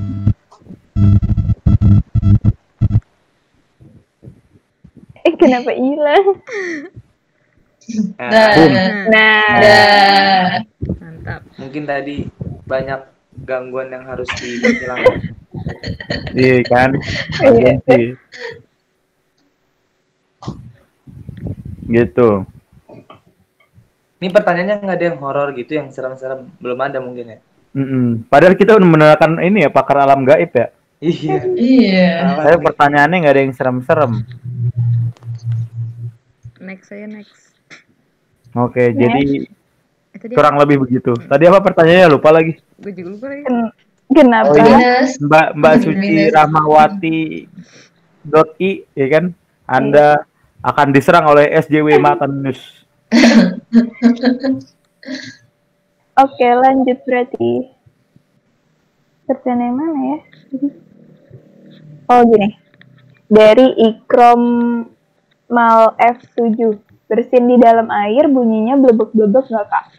C: Eh, kenapa hilang?
D: Nah,
B: Nah,
A: Boom.
C: Nah,
B: nah,
E: Mantap.
D: mungkin tadi banyak gangguan yang harus dihilangkan.
A: Iya kan?
C: Iya.
A: Bagian sih. Gitu.
D: Ini pertanyaannya nggak ada yang horor gitu, yang serem-serem. Belum ada mungkin ya.
A: Mm-mm. Padahal kita udah menerapkan ini ya pakar alam gaib ya.
D: Iya.
B: iya.
A: Tapi pertanyaannya nggak ada yang serem-serem.
E: Next saya next.
A: Oke, jadi
E: Itu dia.
A: kurang lebih begitu. Tadi apa pertanyaannya lupa lagi.
E: Gue juga lupa lagi.
C: ken- kenapa?
A: Oh, iya.
B: Minus.
A: Mbak Mbak
B: Minus.
A: Suci Rahmawati dot i ya kan? Anda akan diserang oleh S J W Matan News.
C: Oke, lanjut berarti. Pertanyaan yang mana ya? Oh, gini. Dari Ikrom Mal F tujuh. Bersin di dalam air bunyinya blebek-blebek nggak, Kak?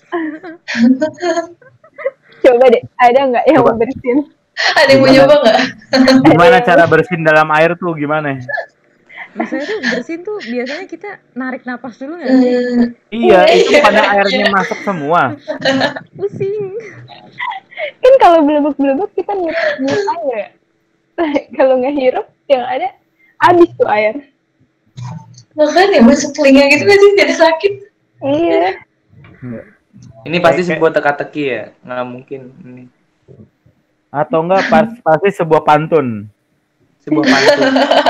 C: Coba deh, ada nggak yang
A: Coba.
C: mau bersin?
B: Ada yang mau
A: Gimana?
B: nyoba nggak?
A: Gimana cara bersin dalam air tuh gimana?
E: Maksudnya tuh bersin tuh biasanya kita narik napas dulu nggak sih?
B: Hmm,
A: Iya, itu pada airnya masuk semua.
E: Pusing.
C: Kan kalau blebek-blebek kita nyirup air ya. Kalau nggak hirup, yang ada habis tuh air.
B: makanya masuk telinga gitu kan sih jadi sakit.
C: Iya.
D: Ini pasti
A: Kayak-
D: sebuah teka-teki ya. Nggak mungkin ini.
A: Atau enggak pas- pasti sebuah pantun.
D: Sebuah pantun.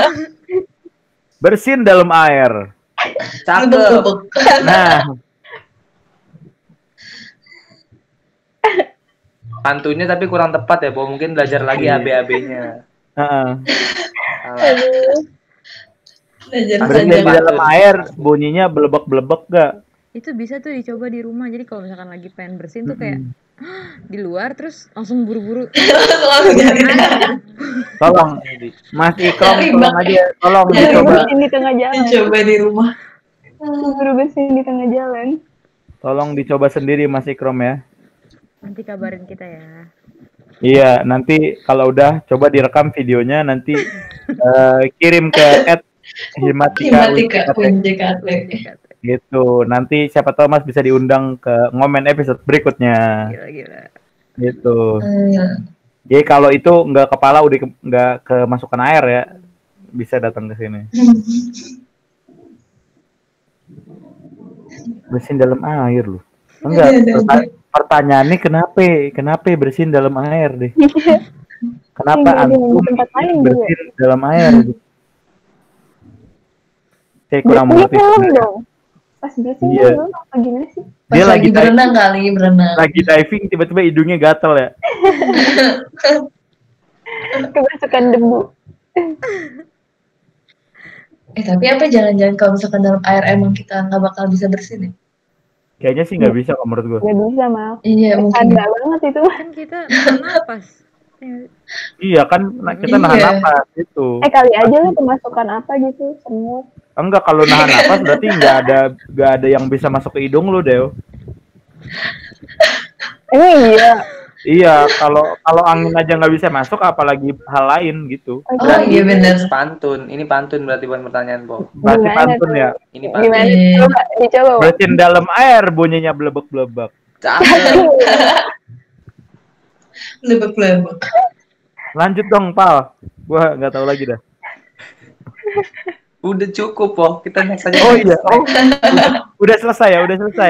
A: Bersin dalam air.
D: Cakep.
B: Blebek-blebek.
A: Nah,
D: Pantunnya tapi kurang tepat ya, Bo. Mungkin belajar lagi A B A B-nya.
A: heeh.
C: Aduh.
B: Belajar
A: Bersin
D: Bersin
A: di
B: belajar.
A: dalam air bunyinya belebek-belebek gak?
E: Itu bisa tuh dicoba di rumah. Jadi kalau misalkan lagi pengen bersin tuh kayak di luar terus langsung buru-buru.
B: Langsung nyari.
A: Tolong Mas Ikram,
B: Cari
A: tolong
B: bak-
A: aja, tolong
B: cari
A: dicoba,
C: Bersin di tengah jalan.
B: Coba di rumah.
C: Buru bersin di tengah jalan.
A: tolong dicoba sendiri Mas Ikram ya.
E: Nanti kabarin kita ya.
A: Iya, nanti kalau udah coba direkam videonya, nanti eh, kirim ke at himatika
B: Himatika
A: Win J K T.
B: Unj K T.
A: Gitu. Nanti siapa tahu Mas bisa diundang ke ngomen episode berikutnya.
E: Gila-gila.
A: Gitu.
B: Hmm.
A: Jadi kalau itu nggak kepala udah ke- nggak kemasukan air ya, bisa datang ke sini. Bersin dalam air loh. Enggak, perta- pertanyaannya kenapa? Kenapa bersin dalam air deh? Kenapa
C: Tinggal di
A: antum
C: tempat lain juga.
A: bersin dalam air? Saya kurang
C: Dia
A: mengerti.
C: film dong. Pas bersin
A: Iya.
C: film apa gimana sih?
B: Pas
A: Dia
B: lagi
A: lagi
B: berenang kali berenang.
A: Lagi diving tiba-tiba hidungnya gatel ya.
C: Kemasukan debu.
B: Eh tapi apa jangan-jangan kalau misalkan dalam air emang kita nggak bakal bisa bersin ya?
A: Kayaknya sih nggak bisa kok menurut gue.
C: Gak bisa, Mal.
B: Iya mungkin.
C: Ada banget itu.
E: Kan kita nahan napas. Ya,
A: Iya kan, nah, kita nahan
B: Iya.
A: napas itu.
C: Eh kali aja lah kemasukan apa gitu, semut.
A: Enggak, kalau nahan napas berarti nggak ada nggak ada yang bisa masuk ke hidung lu, Deo.
C: Emang iya.
A: Iya, kalau kalau angin aja nggak bisa masuk, apalagi hal lain gitu.
C: Oh,
B: Oh iya benar.
D: Pantun. Ini pantun berarti bukan pertanyaan, Bo.
A: Berarti
C: Gimana
A: pantun
C: tuh?
A: ya.
D: Ini pantun.
C: Gimana?
B: Iya.
C: Coba, dicoba. Wak.
A: Bersin dalam air bunyinya blebek-blebek.
D: Cakep.
B: Lebek-lebek.
A: Lanjut dong, Pal. Gua nggak tahu lagi dah.
D: Udah cukup, Bo. Kita next aja.
A: Oh iya, oh, udah, udah selesai ya, udah selesai.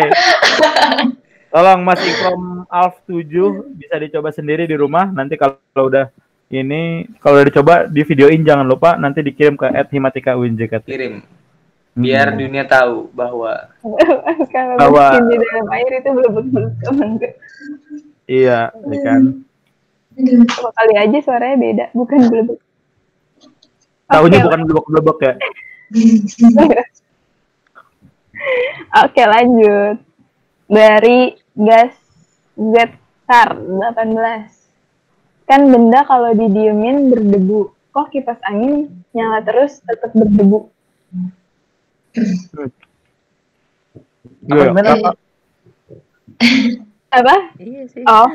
A: Tolong Mas Ikram Alf tujuh bisa dicoba sendiri di rumah. Nanti kalau udah Ini kalau udah dicoba di videoin jangan lupa nanti dikirim ke et himatika u n j k t.
D: Kirim. Biar
A: Hmm.
D: dunia tahu bahwa
C: Kalau
A: Bahwa-
C: bersin di dalam air itu belebek-belebek enggak.
A: Iya, ya kan.
B: Aduh.
C: Coba kali aja suaranya beda, bukan belebek.
A: Tahunya
C: Oke,
A: bukan blebek-blebek ya.
C: Oke, lanjut. Dari gas Zetar delapan belas. Kan benda kalau didiemin berdebu. Kok kipas angin nyala terus tetap berdebu?
D: apa
A: Iya,
D: gimana?
A: apa?
C: Apa?
E: Iya sih.
C: Oh,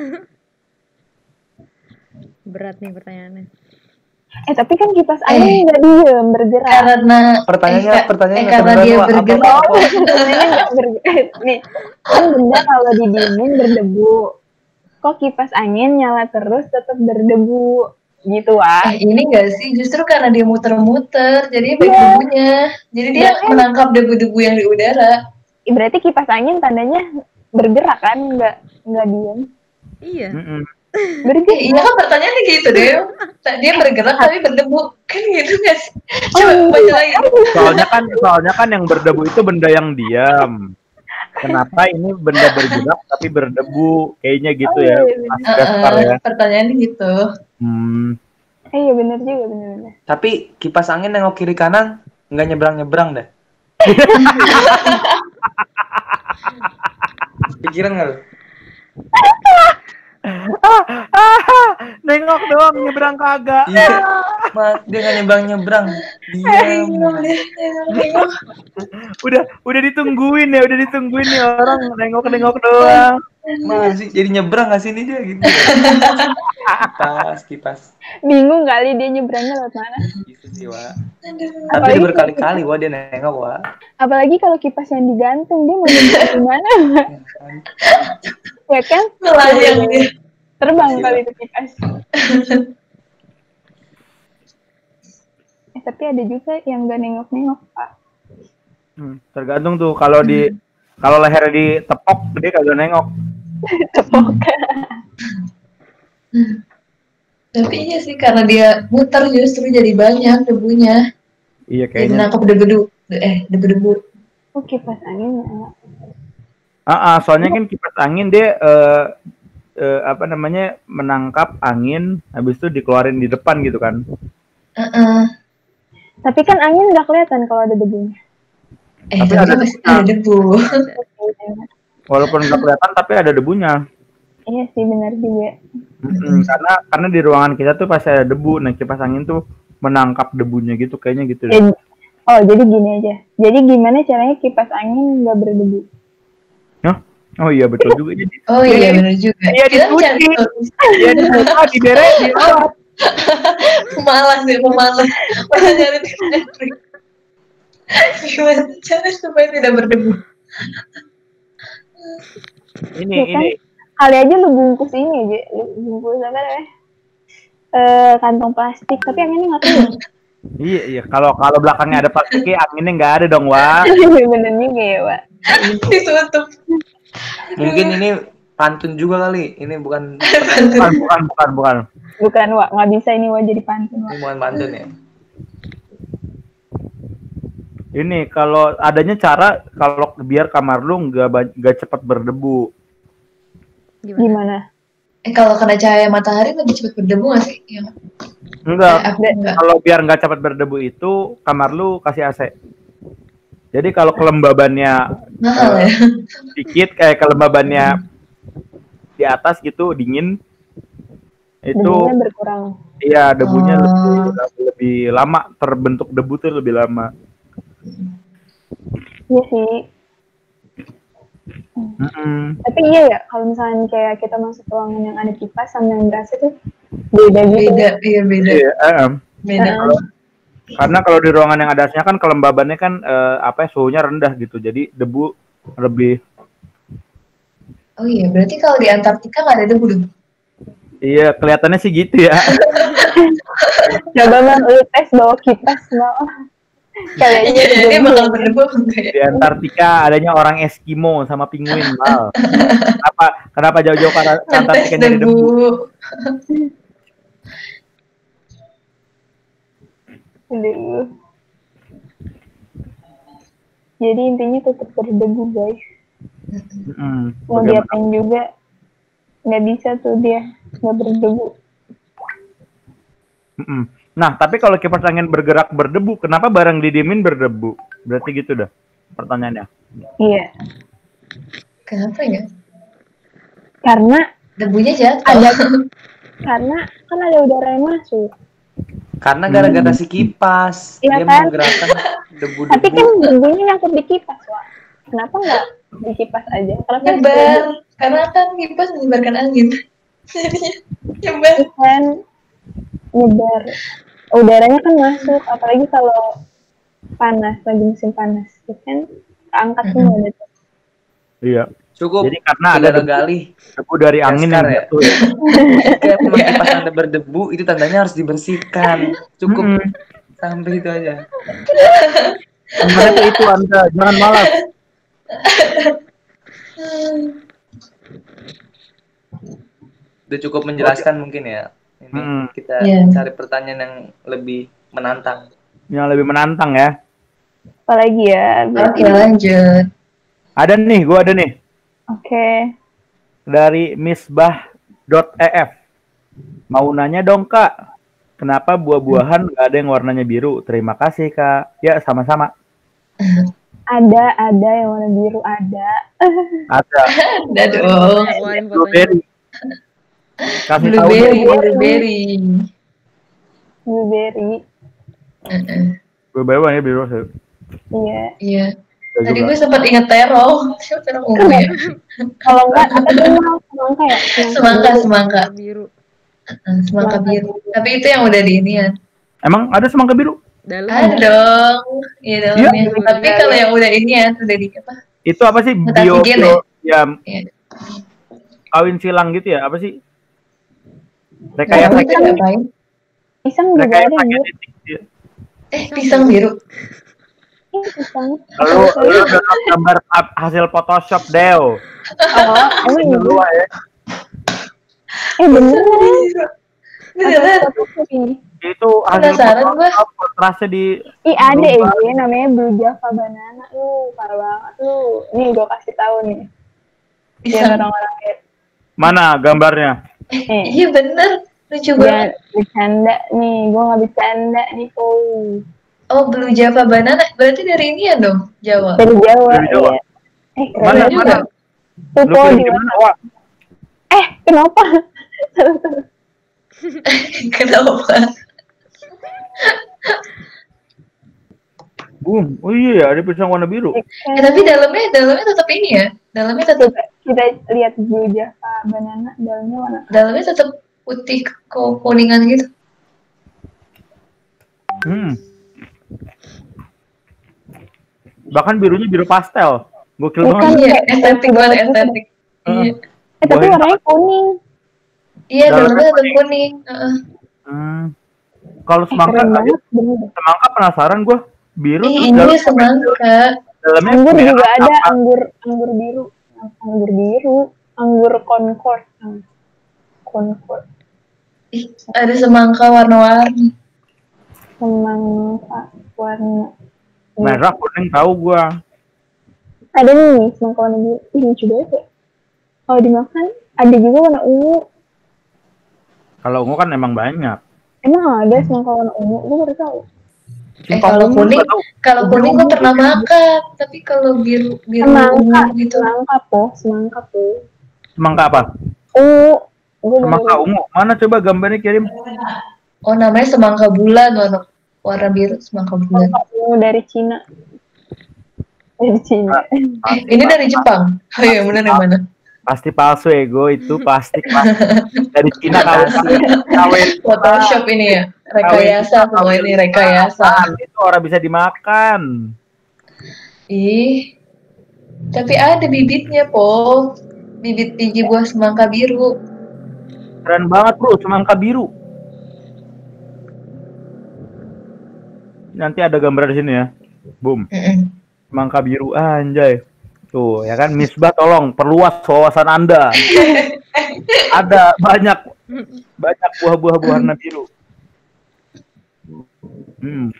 E: Berat nih pertanyaannya.
C: eh tapi kan kipas angin nggak diem, bergerak.
B: Karena
D: Pertanyaannya
B: eh, ka-
D: pertanyaannya
B: eh, karena
D: kedengeran,
B: dia
D: Wak. Apa-
B: bergerak.
D: apa- apa?
C: Sebenarnya nggak bergerak. Nih, kan benda kalau didiemin berdebu. Kok kipas angin nyala terus tetap berdebu? Gitu, Wak.
B: Eh, ini enggak sih, justru karena dia muter-muter, jadi banyak
C: Iya.
B: debunya. Jadi dia
C: Iya kan?
B: menangkap debu-debu yang di udara.
C: Ih, berarti kipas angin tandanya bergerak kan, nggak nggak diem.
E: Iya.
A: Mm-mm.
C: Bergerak.
B: Eh, iya kan pertanyaannya gitu deh. Dia bergerak tapi berdebu. Kan gitu nggak sih?
C: Oh,
B: Coba
C: iya.
B: baca lagi.
A: Soalnya kan soalnya kan yang berdebu itu benda yang diam. Kenapa ini benda bergerak tapi berdebu? Kayaknya gitu
C: Oh,
A: ya.
C: iya, iya.
A: Mas
B: Uh,
A: Gaspar ya.
B: pertanyaannya gitu.
A: Hmm.
C: Eh, iya bener juga, bener-bener.
D: Tapi kipas angin nengok kiri kanan nggak nyebrang-nyebrang deh. Pikiran nggak lu?
A: Nengok doang nyebrang kagak.
D: Iya, Mas, dia nggak nyebrang-nyebrang. Diam.
A: Udah udah ditungguin ya, udah ditungguin nih orang nengok-nengok doang.
D: Masih jadi nyebrang nggak sih ini dia gitu. Kipas, kipas.
C: Bingung kali dia nyebrangnya lewat mana.
D: Gitu sih, Wak.
B: Aduh.
D: Tapi
C: Apalagi-
D: dia berkali-kali, Wak, dia nengok, Wak.
C: Apalagi kalau kipas yang digantung, dia mau nyebrang gimana? Ya kan?
B: Melayang dia.
C: Terbang
D: Gila.
C: kali itu kipas. Eh, tapi ada juga yang gak nengok-nengok, Pak.
A: Hmm, tergantung tuh kalau di kalau lehernya ditepok dia kagak nengok.
C: Tepok.
B: Tapi iya sih karena dia muter justru jadi banyak debunya.
A: Iya
B: Jadi
A: kayaknya.
B: nangkep debu-debu. Eh, debu-debu.
C: Oh, kipas angin nyala.
A: Ah, ah, soalnya kan kipas angin dia eh, eh, apa namanya menangkap angin, habis itu dikeluarin di depan gitu kan.
B: Heeh.
C: Tapi kan angin nggak kelihatan kalau ada debunya.
B: Eh,
A: Tapi
B: tapi,
A: ada
B: kan masih ada debu.
A: Walaupun nggak kelihatan tapi ada debunya.
C: Iya sih, benar juga.
A: Mm-mm, karena karena di ruangan kita tuh pasti ada debu. Nah kipas angin tuh menangkap debunya gitu kayaknya gitu deh.
C: Jadi, oh, jadi gini aja. Jadi gimana caranya kipas angin nggak berdebu?
A: Oh iya betul juga jadi.
B: Oh iya benar juga.
A: Iya,
B: Kita
A: dicuci.
B: cari solusi.
A: Iya di rumah di deret di alat.
B: Pemalas deh, pemalas. Masa nyari tips and trik. Gimana cara supaya tidak berdebu?
A: Ini
C: Ya kan?
A: ini
C: Kali aja lu bungkus ini aja, lu bungkus apa namanya? Eh, kantong plastik, tapi anginnya nggak keluar.
A: iya iya kalau kalau belakangnya ada plastiknya anginnya nggak ada dong wah.
C: Bener juga ya, Pak.
B: Ditutup.
D: Mungkin ini pantun juga kali. Ini bukan
A: Bukan bukan bukan bukan.
C: Bukan, Wak. Nggak bisa ini, Wak, jadi pantun, Wak.
D: ini bukan pantun ya.
A: Ini kalau adanya cara kalau biar kamar lu nggak ba- nggak cepat berdebu.
E: Gimana?
C: Gimana?
B: Eh kalau kena cahaya matahari lebih cepat berdebu nggak sih? Ya.
A: Enggak.
B: Eh, apa enggak?
A: Kalau biar nggak cepat berdebu itu kamar lu kasih A C. Jadi kalau kelembabannya
B: Mahal ya.
A: dikit kayak kelembabannya di atas gitu dingin itu
C: Debunya berkurang.
A: iya debunya
B: Oh.
A: lebih, lebih lama terbentuk debu tuh lebih lama.
C: Iya sih.
A: Mm-mm.
C: Tapi iya ya, kalau misalnya kayak kita masuk ruangan yang ada kipas sama yang ber A C tuh beda gitu.
B: Beda, iya beda.
A: Iya, eh,
B: Beda.
C: Heeh.
A: karena kalau di ruangan yang ada A C-nya kan kelembabannya kan eh, apa ya, suhunya rendah gitu. Jadi debu lebih
B: Oh iya, berarti kalau di Antartika nggak ada debu dong?
A: iya kelihatannya sih gitu ya.
C: Coba Bang, lu tes bawa kipas, Bang. Kali aja
B: Iya, dia
C: berdebu.
B: bakal berdebu apa enggak ya?
A: Di Antartika adanya orang Eskimo sama penguin mal. Kenapa kenapa jauh-jauh ke Antartika
B: Ngetes
A: nyari
B: debu.
A: debu?
C: Aduh. Jadi intinya tetap berdebu guys.
A: Hmm,
C: Mau
A: bagaimana?
C: diapain juga nggak bisa tuh dia nggak berdebu.
A: Mm-mm. Nah, tapi kalau kipas angin bergerak berdebu, kenapa barang didiemin berdebu? Berarti gitu dah pertanyaannya.
C: Iya.
B: Kenapa ya?
C: Karena
B: Debunya jatuh.
C: ada karena kan ada udara yang masuk.
D: Karena gara-gara si kipas,
C: Iya
D: dia
C: kan?
D: menggerakkan debu-debu.
C: Tapi kan debunya nyangkut di kipas, Wak. Kenapa nggak di kipas aja? Kenapa
B: Nyebar. Karena kan kipas menyebarkan angin. Jadinya nyebar.
C: kan nyebar udaranya kan masuk, apalagi kalau panas, lagi musim panas, ya kan angkat semua
B: Mm-mm.
C: gitu.
A: Iya.
D: Cukup.
A: Jadi karena ada
D: saudara
A: debu,
D: Galih.
A: debu dari angin
D: Yaskar
A: yang
D: ya?
A: jatuh. Ya.
D: Jika memang kipas Anda berdebu, itu tandanya harus dibersihkan. Cukup
A: Mm-mm.
D: sampai itu aja.
A: Sebenarnya tuh itu Anda, jangan malas.
D: Udah cukup menjelaskan mungkin ya. Ini
A: Mm-mm.
D: kita
B: Iya.
D: cari pertanyaan yang lebih menantang.
A: Yang lebih menantang ya.
C: Apalagi ya,
B: Oke,
C: berarti
B: lanjut.
A: Ada nih, gua ada nih
C: oke.
A: dari misbah.ef. Mau nanya dong kak, kenapa buah-buahan nggak ada yang warnanya biru? Terima kasih kak. Ya sama-sama.
C: Ada, ada yang warna biru ada.
A: Ada
B: Ada dong.
E: Keluarin fotonya.
A: blueberry. Kasih tahu
B: Blueberry,
A: dong.
B: blueberry.
C: Blueberry,
B: Heeh.
A: Blueberry warnanya biru sih.
C: iya.
B: Iya.
A: Ada
B: Tadi
A: juga.
B: gue sempat inget terong. Siapa terong ungu ya?
C: Kalau enggak, apa tuh semangka ya?
B: Semangka, semangka.
E: Biru.
B: Heeh, semangka biru. Tapi itu yang udah di inian.
A: Emang ada semangka biru?
E: Dalam.
B: Ada dong. Iya dalamnya.
E: Iya.
B: Tapi kalau yang udah inian, udah di apa?
A: Itu apa sih?
B: Mutasi
A: Bio,
B: gen
A: bio ya
B: Iya.
A: kawin silang gitu ya? Apa sih?
B: Kayak
A: Rekayasa
B: apa itu
A: genetik.
B: ngapain?
C: Pisang juga ada
A: Rekayasa
C: yang biru.
A: genetik. Iya.
B: Eh, pisang biru.
C: Ih, pisang.
A: Lalu lu download gambar ap- hasil Photoshop Deo.
C: Oh, emang iya.
A: Lu ya.
C: Eh bener.
B: Beneran.
C: Apa foto ini?
A: Itu hasil
B: Penasaran gua.
A: Photoshop kontrasnya di
C: Ih ada
A: Berubah.
C: aja namanya Blue Java Banana. Lu parah banget lu. Nih gue kasih tahu nih. Biar
B: Pisang.
C: orang-orang lihat.
A: mana gambarnya?
C: Eh,
B: Iya bener. Lucu
C: jangan
B: banget.
C: bercanda nih. Gue nggak bercanda nih. Oh.
B: Oh, Blue Java Banana. Berarti dari ini ya dong, Jawa.
C: Dari Jawa.
A: Dari Jawa.
C: Iya. Eh
A: Mana
C: keren juga.
A: mana?
C: Tuh
A: Lu
C: po
A: kirim
C: di
A: di mana? Wak?
C: Eh kenapa?
B: Kenapa?
A: Boom. Oh iya ya, ada pisang warna biru.
B: Eh, tapi dalamnya dalamnya tetap ini ya. Dalamnya tetap
C: kita, kita lihat Blue Java Banana dalamnya mana?
B: dalamnya tetap putih ke kuningan gitu.
A: Hmm. Bahkan birunya biru pastel. Gokil
C: Bukan.
A: banget.
B: Iya,
C: kayak
B: estetik
C: banget
B: banget
C: gitu.
B: estetik. Iya.
C: Eh tapi
A: Buahnya
C: warnanya kuning.
B: Iya,
A: Dalamnya
B: dalamnya tetap
A: kuning.
B: kuning. Heeh.
A: Hmm. Kalau
C: Eh,
A: semangka,
C: keren banget. Bener.
A: semangka penasaran gue. Biru
B: Ih,
A: terus
B: ini
A: dalamnya,
B: semangka.
A: dalamnya
C: Anggur
A: merah
C: juga ada
A: apa?
C: anggur anggur biru. Anggur biru, anggur Concord. Hmm. Concord.
B: Ih, ada semangka warna-warni.
C: Semangka warna.
A: Merah kuning tahu gue.
C: Ada nih semangka warna biru. Ih, lucu banget ya. Kalau dimakan ada juga warna ungu.
A: Kalau ungu kan emang banyak.
C: Emang ada semangka warna ungu? Gue baru tahu.
B: Eh,
A: Sumpah,
B: kalau
A: ungu
B: kuning,
A: nggak tahu.
B: kalau kuning gue pernah makan, tapi kalau biru biru
C: Semangka,
B: ungu gitu.
C: semangka po, semangka po.
A: Semangka apa?
C: Ungu. Gue
A: Semangka ungu. Mana coba gambarnya kirim?
B: Oh, namanya semangka bulan warna warna biru semangka bulan.
C: Semangka ungu dari Cina. Dari Cina.
B: Eh, ini dari Jepang. Oh iya, benar yang mana?
A: Pasti palsu ego itu plastik plastik dari Cina kawin kawin
B: Photoshop ini ya. Rekayasa semua ini rekayasa.
A: itu orang bisa dimakan.
B: Ih. Tapi ada bibitnya, Po. Bibit biji buah semangka biru.
A: Keren banget bro, semangka biru. Nanti ada gambar di sini ya. Boom.
B: Mm-mm.
A: Semangka biru anjay. Tuh, ya kan Misbah tolong perluas wawasan Anda. Ada banyak banyak buah-buah warna biru. Hmm.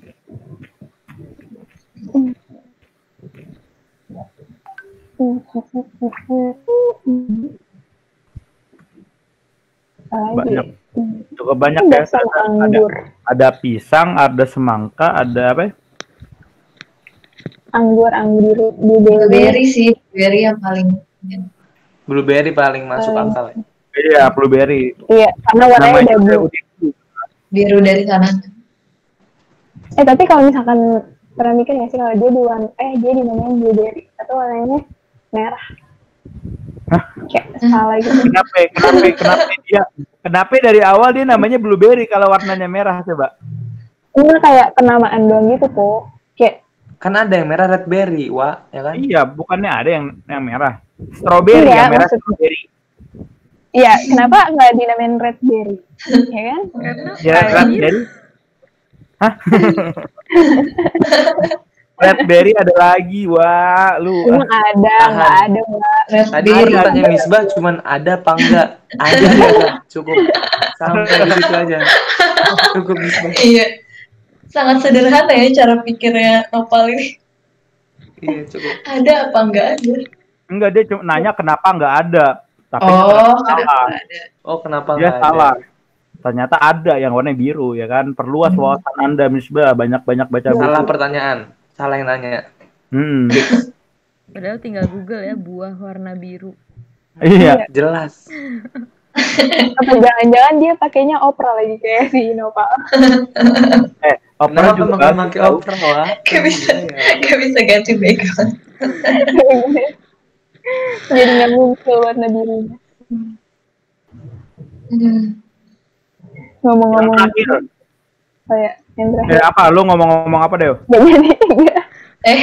A: Banyak, cukup banyak ya.
C: Ada
A: Ada,
C: anggur.
A: ada pisang, ada semangka, ada apa? Ya?
C: Anggur, anggur, blueberry.
B: Blueberry sih, blueberry yang paling.
D: Blueberry paling masuk
C: Hmm.
D: akal ya.
A: Iya, blueberry.
C: Iya, karena warnanya
A: Namanya
C: udah
A: juga
C: blue.
A: unik.
B: Biru dari sana.
C: Eh tapi kalau misalkan pernah mikir nggak sih kalau dia di warna, eh dia dinamain blueberry atau warnanya merah?
A: Hah?
C: Kayak salah gitu.
A: Kenapa? Kenapa? Kenapa dia? Kenapa dari awal dia namanya blueberry kalau warnanya merah coba?
C: Ini kayak penamaan doang gitu kok. Kayak
D: Kan ada yang merah red berry, Wak, ya kan?
A: Iya, bukannya ada yang yang merah. Strawberry
C: Iya,
A: yang merah
C: maksud-
A: strawberry.
C: iya, kenapa nggak dinamain red berry? Ya kan?
E: Karena
A: Ya,
E: kayak
A: raspberry. Hah? Raspberry ada lagi, wah, lu.
C: Emang ada,
D: Tahan.
C: nggak ada nggak?
D: Tadi
A: Ada,
D: pertanyaan
A: ada.
D: Misbah cuman ada apa enggak? Ada ya, Kak? Cukup. Sampai di situ aja. Cukup Misbah.
B: Iya. Sangat sederhana ya cara pikirnya Nopal ini.
D: Iya, cukup.
B: Ada apa enggak ada?
A: Enggak, dia cuma nanya kenapa nggak ada. Tapi
B: Oh,
A: ternyata
B: kenapa
A: salah.
B: ada?
D: Oh, kenapa
A: Dia
D: enggak
A: salah.
D: ada?
A: Ternyata ada yang warna biru ya kan. Perluas
B: Hmm.
A: wawasan Anda, Misbah. Banyak-banyak baca buku.
D: Salah pertanyaan. Salah yang nanya.
A: Hmm.
E: padahal tinggal Google ya buah warna biru.
A: Iya.
D: Jelas.
C: Apa jangan-jangan dia pakainya Oprah lagi kayak si Nopal?
A: Eh, Opera
D: Kenapa
A: juga
D: pakai
A: bagus
D: pakai
A: tau.
D: Oprah, Wak?
B: Gak bisa, gak bisa ganti background.
C: Jadi nggak muncul warna birunya.
B: Hmm.
A: Yang
C: Ngomong-ngomong
A: terakhir.
C: kayak yang terakhir.
A: Eh, apa? Lu ngomong-ngomong apa, Deo?
C: Gak jadi. Nggak.
B: Eh,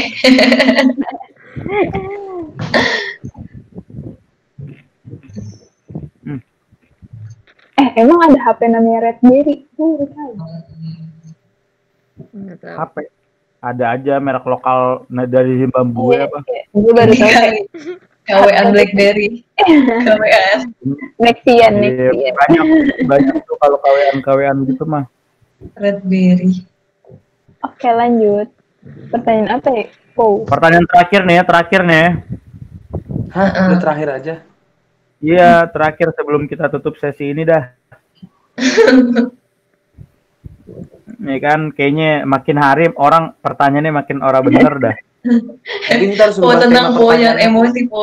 C: Eh emang ada H P namanya Redberry? Gue baru tahu.
E: Nggak tahu.
A: H P. Ada aja merek lokal nah, dari Zimbabwe
C: Iya,
A: apa?
C: iya. Gue baru tahu.
B: kali. K W A Blackberry. K W A.
C: Nexian,
A: Iya,
C: Nexian.
A: banyak banyak tuh kalau kawean kawean gitu mah.
B: Redberry.
C: Oke lanjut. Pertanyaan apa ya? Oh,
A: Pertanyaan terakhir nih ya, terakhir nih. ya.
D: Hah? Udah terakhir aja.
A: Iya, terakhir sebelum kita tutup sesi ini dah. Nih kan, kayaknya makin hari orang pertanyaannya makin ora bener dah.
D: Pintar
B: Oh,
D: sumpah
B: tenang
D: tema
B: po, jangan
D: pertanyaannya.
B: emosi po.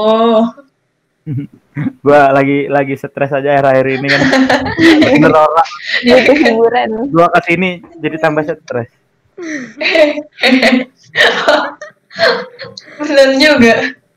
A: Gua lagi lagi stres aja akhir-akhir ini kan. Bener orang.
C: butuh hiburan.
A: Gua kesini jadi tambah stres.
B: Bener juga.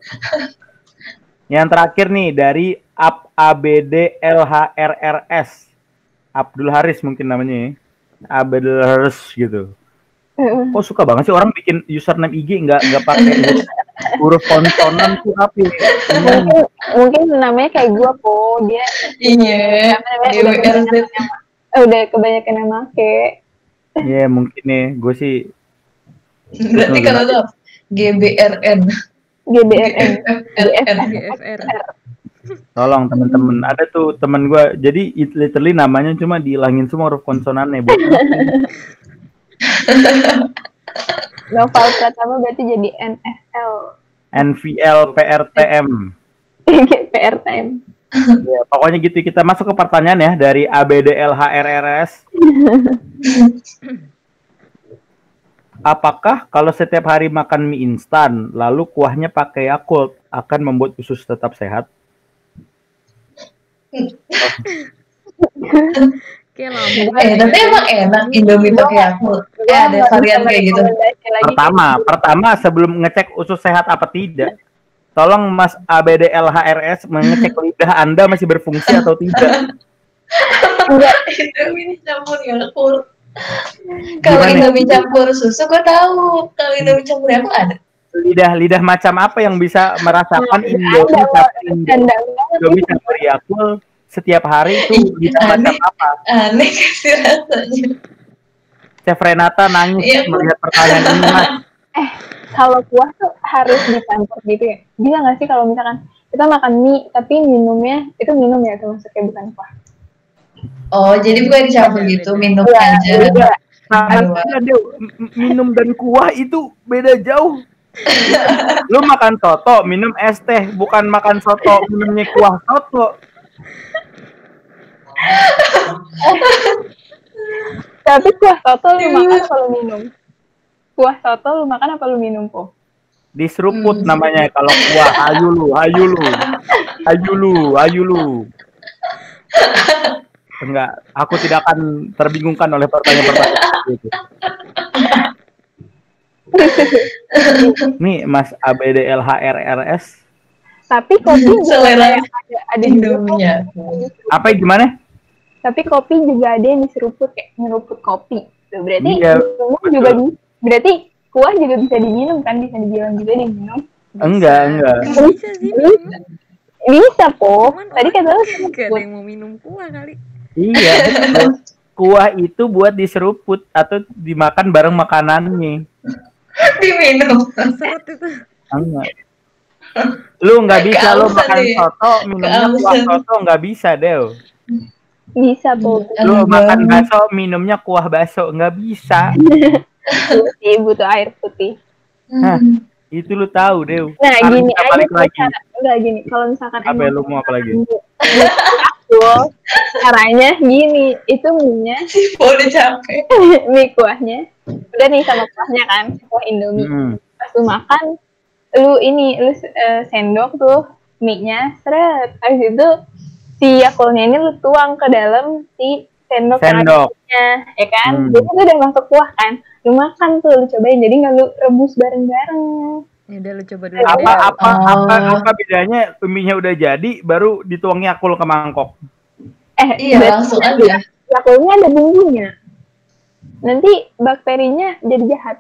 A: Yang terakhir nih dari Ab A B D L H R R S. Abdul Haris mungkin namanya ya. Abdul Haris gitu. Kok suka banget sih orang bikin username I G nggak nggak pakai huruf konsonan tuh apa ya?
C: Mungkin mungkin namanya kayak gue po, dia
B: Iya.
C: apa namanya,
B: D
C: udah
B: W R Z.
C: kebanyakan yang, eh, udah kebanyakan yang make.
A: Iya mungkin nih, gue sih
B: Berarti kalau tuh G B R N.
C: G B R N.
B: G B R N.
E: G F R.
A: tolong temen-temen ada tuh temen gue jadi it literally namanya cuma dihilangin semua huruf konsonannya buat
C: Noval Pratama berarti jadi N F L.
A: N V L P R T M.
C: P R T M.
A: Ya, pokoknya gitu kita masuk ke pertanyaan ya dari A B D L H R R S. Apakah kalau setiap hari makan mie instan lalu kuahnya pakai Yakult akan membuat usus tetap sehat?
E: Kayak lambung.
B: Eh, tapi emang enak Indomie pakai Yakult. Ya, ada varian kayak gitu.
A: Pertama, pertama sebelum ngecek usus sehat apa tidak, tolong Mas A B D L H R S mengecek lidah Anda masih berfungsi atau tidak.
B: Indomie campur Yakult. Kalau
A: Gimana?
B: Indomie campur susu gue tahu. Kalau Indomie campur Yakult ada.
A: Lidah lidah macam apa yang bisa merasakan Indomie campur Indomie campur Yakult setiap hari itu lidah macam apa?
B: Aneh sih rasanya.
A: Chef Renata nangis
B: Iya.
A: melihat pertanyaan ini, Mas.
C: Kalau kuah tuh harus dicampur gitu ya. Bisa nggak sih kalau misalkan kita makan mie tapi minumnya itu minum ya termasuknya bukan kuah?
B: Oh, jadi bukan dicampur gitu, minum
C: Iya,
B: aja.
C: jadi kayak
A: Tahan aja Dew, M- minum dan kuah itu beda jauh. Lu makan soto, minum es teh, bukan makan soto, minumnya kuah soto.
C: Tapi kuah soto lu makan apa lu minum? Kuah soto lu makan apa lu minum, Po?
A: Diseruput
B: Hmm.
A: namanya kalau kuah. Ayu lu, ayu lu. Ayu lu, ayu lu. Enggak, aku tidak akan terbingungkan oleh pertanyaan-pertanyaan itu. Nih Mas A B D L H R R S,
C: Tapi kopi juga
B: Selera
C: kayak ada ada juga kok.
B: Indominya.
A: apa gimana?
C: Tapi kopi juga ada yang diseruput kayak nyeruput kopi. Tuh, berarti
A: Iya,
C: minum
A: betul.
C: juga di, berarti kuah juga bisa diminum kan, bisa dibilang juga diminum.
A: Enggak, enggak.
E: Bisa sih minum.
C: Bisa, Po.
E: Cuman
C: Tadi
E: orang
C: kata lu
E: gak ada
C: seruput.
E: yang mau minum kuah kali.
A: Iya, betul. Kuah itu buat diseruput atau dimakan bareng makanannya.
B: Diminum.
E: Seret itu.
A: Enggak. Lu nggak bisa lu
B: Keausan
A: makan
B: nih.
A: soto minumnya kuah
B: Keausan.
A: soto, nggak bisa Dew.
C: Bisa, Po.
A: Lu
B: Enggak.
A: makan bakso minumnya kuah bakso, nggak bisa.
C: Sih, butuh air putih.
A: Hah.
B: Hmm.
A: Itu lu tahu Dew.
C: Nah,
A: Sekarang
C: gini
A: kita
C: aja
A: balik
C: tuh
A: lagi.
C: cara, enggak gini, kalau misalkan
A: Apa ya, lu mau apa lagi?
C: aku caranya gini, itu mie-nya,
B: Si Po udah capek.
C: mie kuahnya, udah nih sama kuahnya kan, kuah Indomie.
A: Hmm.
C: Pas lu makan, lu ini, lu eh, sendok tuh mie-nya, seret. Habis itu si Yakultnya ini lu tuang ke dalam si sendok yang ada
A: Sendok.
C: mie-nya, ya kan?
A: Hmm.
C: Jadi itu udah masuk kuah kan, lu makan tuh, lu cobain, jadi nggak lu rebus bareng-bareng.
E: Ya udah lu coba dulu
A: Apa
E: deh.
A: apa apa
B: Oh.
A: apa bedanya mie-nya udah jadi baru dituang Yakult ke mangkok.
C: Eh,
B: Iya,
C: berarti
B: langsung aja.
C: Yakultnya ada bumbunya. Nanti bakterinya jadi jahat.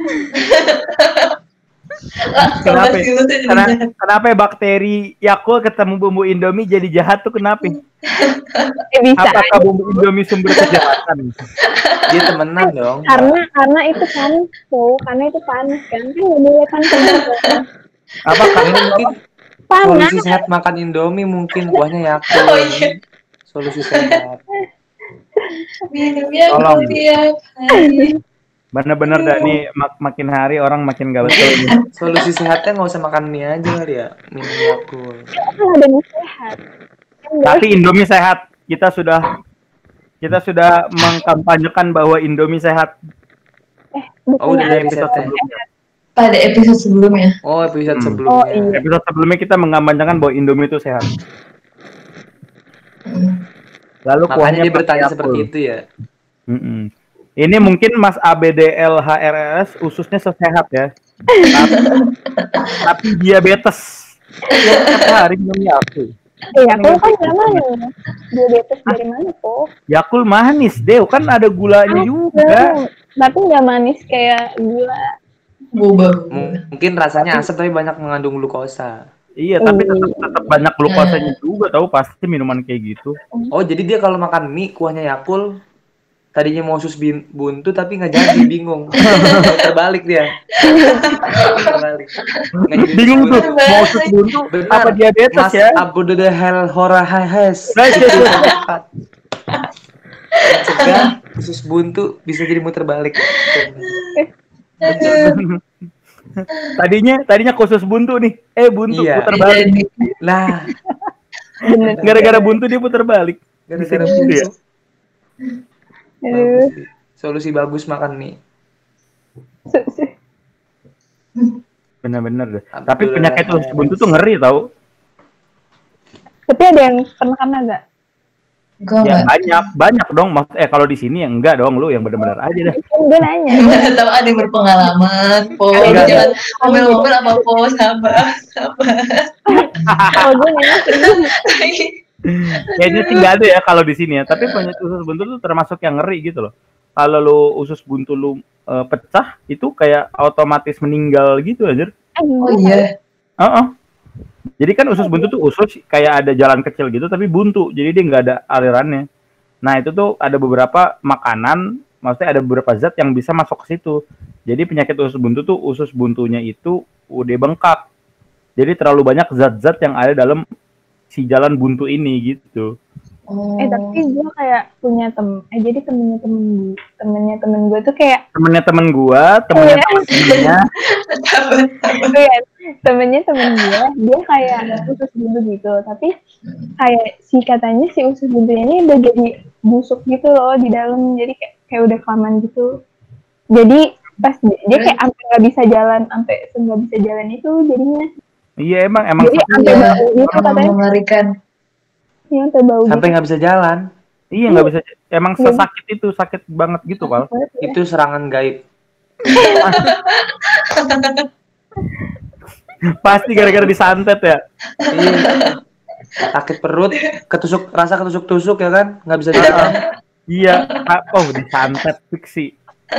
B: Langsung
A: Kenapa?
B: pasti lu tuh jadi
A: Karena
B: jahat.
A: kenapa bakteri Yakult ketemu bumbu Indomie jadi jahat tuh kenapa?
C: Eh, bisa
A: Apakah
C: aja.
A: bumbu Indomie sumber kejahatan?
D: Dia temenan dong.
C: Karena karena itu panas tuh, karena itu panas kan, kan nggak boleh panas banget.
A: Apa karena
D: Mungkin
C: Panas.
D: solusi sehat makan Indomie mungkin kuahnya Yakult.
B: Oh iya.
D: Solusi sehat.
B: Minumnya
A: Tolong.
B: tiap hari.
A: bener-bener dah nih mak- makin hari orang makin gak betul nih.
D: Solusi sehatnya nggak usah makan mie aja kali ya. Minum Yakult.
C: Kan ada mie sehat. Kan nggak
A: Tapi Indomie sehat. Kita sudah kita sudah mengkampanyekan bahwa Indomie sehat.
D: Oh, udah
C: bukannya
D: ada
C: ada
A: episode
D: episode
A: sebelumnya.
B: Pada episode sebelumnya.
D: Oh, episode
A: Hmm.
D: sebelumnya.
C: Oh, iya.
A: Episode sebelumnya kita mengampanyekan bahwa Indomie itu sehat.
B: Hmm.
A: Lalu
D: Makanya
A: kuahnya
D: dia
A: pakai
D: bertanya
A: Yakult.
D: seperti itu ya.
A: Mm-mm. Ini mungkin Mas A B D L H R S ususnya sehat ya. Tapi, tapi diabetes. Ya, tiap hari minum Yakult.
C: Eh, Yakult kan nggak manis. Diabetes dari mana kok?
A: Yakult manis, Dew. Kan ada gulanya juga.
C: Tapi nggak manis kayak gula.
B: Boba.
D: Mungkin rasanya asam tapi banyak mengandung glukosa.
A: Iya, tapi tetap, tetap banyak glukosanya juga tahu pasti minuman kayak gitu.
D: Oh, jadi dia kalau makan mie kuahnya Yakult tadinya mau sus bin- buntu tapi nggak jadi, bingung. Terbalik dia. Terbalik. Nggak jadi
A: Bingung tuh,
D: buntu.
A: mau sus buntu
D: Benar.
A: apa diabetes
D: Mas
A: ya?
D: Abu the hell hora has.
A: Right, yes, yes.
D: Mencegah usus buntu bisa jadi muter balik.
A: Tadinya tadinya khusus buntu nih. Eh buntu
D: Iya.
A: putar balik.
B: Jadi
D: Lah,
A: Gara-gara buntu dia putar balik.
D: gara-gara
A: Bisa gitu ya?
D: buntu.
C: Aduh.
D: Bagus sih. Solusi bagus makan mie.
A: Bener-bener deh.
D: Abdul
A: Tapi penyakit
D: Rahman.
A: khusus buntu tuh ngeri tau.
C: Tapi ada yang pernah kena nggak?
B: Gua
A: Ya
B: nggak.
A: banyak, banyak dong. Maksud eh kalau di sini ya enggak dong, lu yang bener-bener aja dah.
C: Kan gue nanya.
B: Gimana tahu ada yang berpengalaman, Po.
A: Enggak.
B: Jangan ngomel-ngomel apa, Po. Sabar, sabar.
C: Kalau gue nanya serius.
A: Kayaknya sih nggak ada ya kalau di sini ya. Tapi penyakit usus buntu tuh termasuk yang ngeri gitu loh. Kalau lu usus buntu lu eh, pecah, itu kayak otomatis meninggal gitu anjir.
B: Oh iya.
A: Heeh. Jadi kan usus buntu tuh usus kayak ada jalan kecil gitu tapi buntu. Jadi dia nggak ada alirannya. Nah, itu tuh ada beberapa makanan, maksudnya ada beberapa zat yang bisa masuk ke situ. Jadi penyakit usus buntu tuh usus buntunya itu udah bengkak. Jadi terlalu banyak zat-zat yang ada dalam si jalan buntu ini gitu.
B: Oh.
C: Eh tapi gue kayak punya tem, eh jadi temennya temen gue, temennya temen gue tuh kayak
A: Temennya temen gua, temennya
C: Iya.
A: temen temennya.
C: Iya, temennya temen gue, dia kayak usus buntu gitu, tapi kayak si katanya si usus buntunya ini udah jadi busuk gitu loh di dalam, jadi kayak, kayak udah kelamaan gitu. Jadi pas dia, dia kayak sampai nggak bisa jalan, sampai nggak bisa jalan itu jadinya.
A: Iya emang emang
C: Jadi
A: sakit.
C: sampai
B: Iya,
C: bau gitu
B: emang
C: katanya,
B: mengerikan.
C: ya sampai bau
D: Sampai
C: gitu.
D: nggak bisa jalan.
A: Iya nggak bisa. Emang
C: Iya.
A: sesakit itu, sakit banget gitu, Pal.
C: Banget ya.
D: Itu serangan gaib.
A: Pasti gara-gara disantet ya.
D: Iya. Sakit perut, ketusuk, rasa ketusuk-tusuk ya kan, nggak bisa jalan.
A: Iya. Ah, oh disantet fiksi.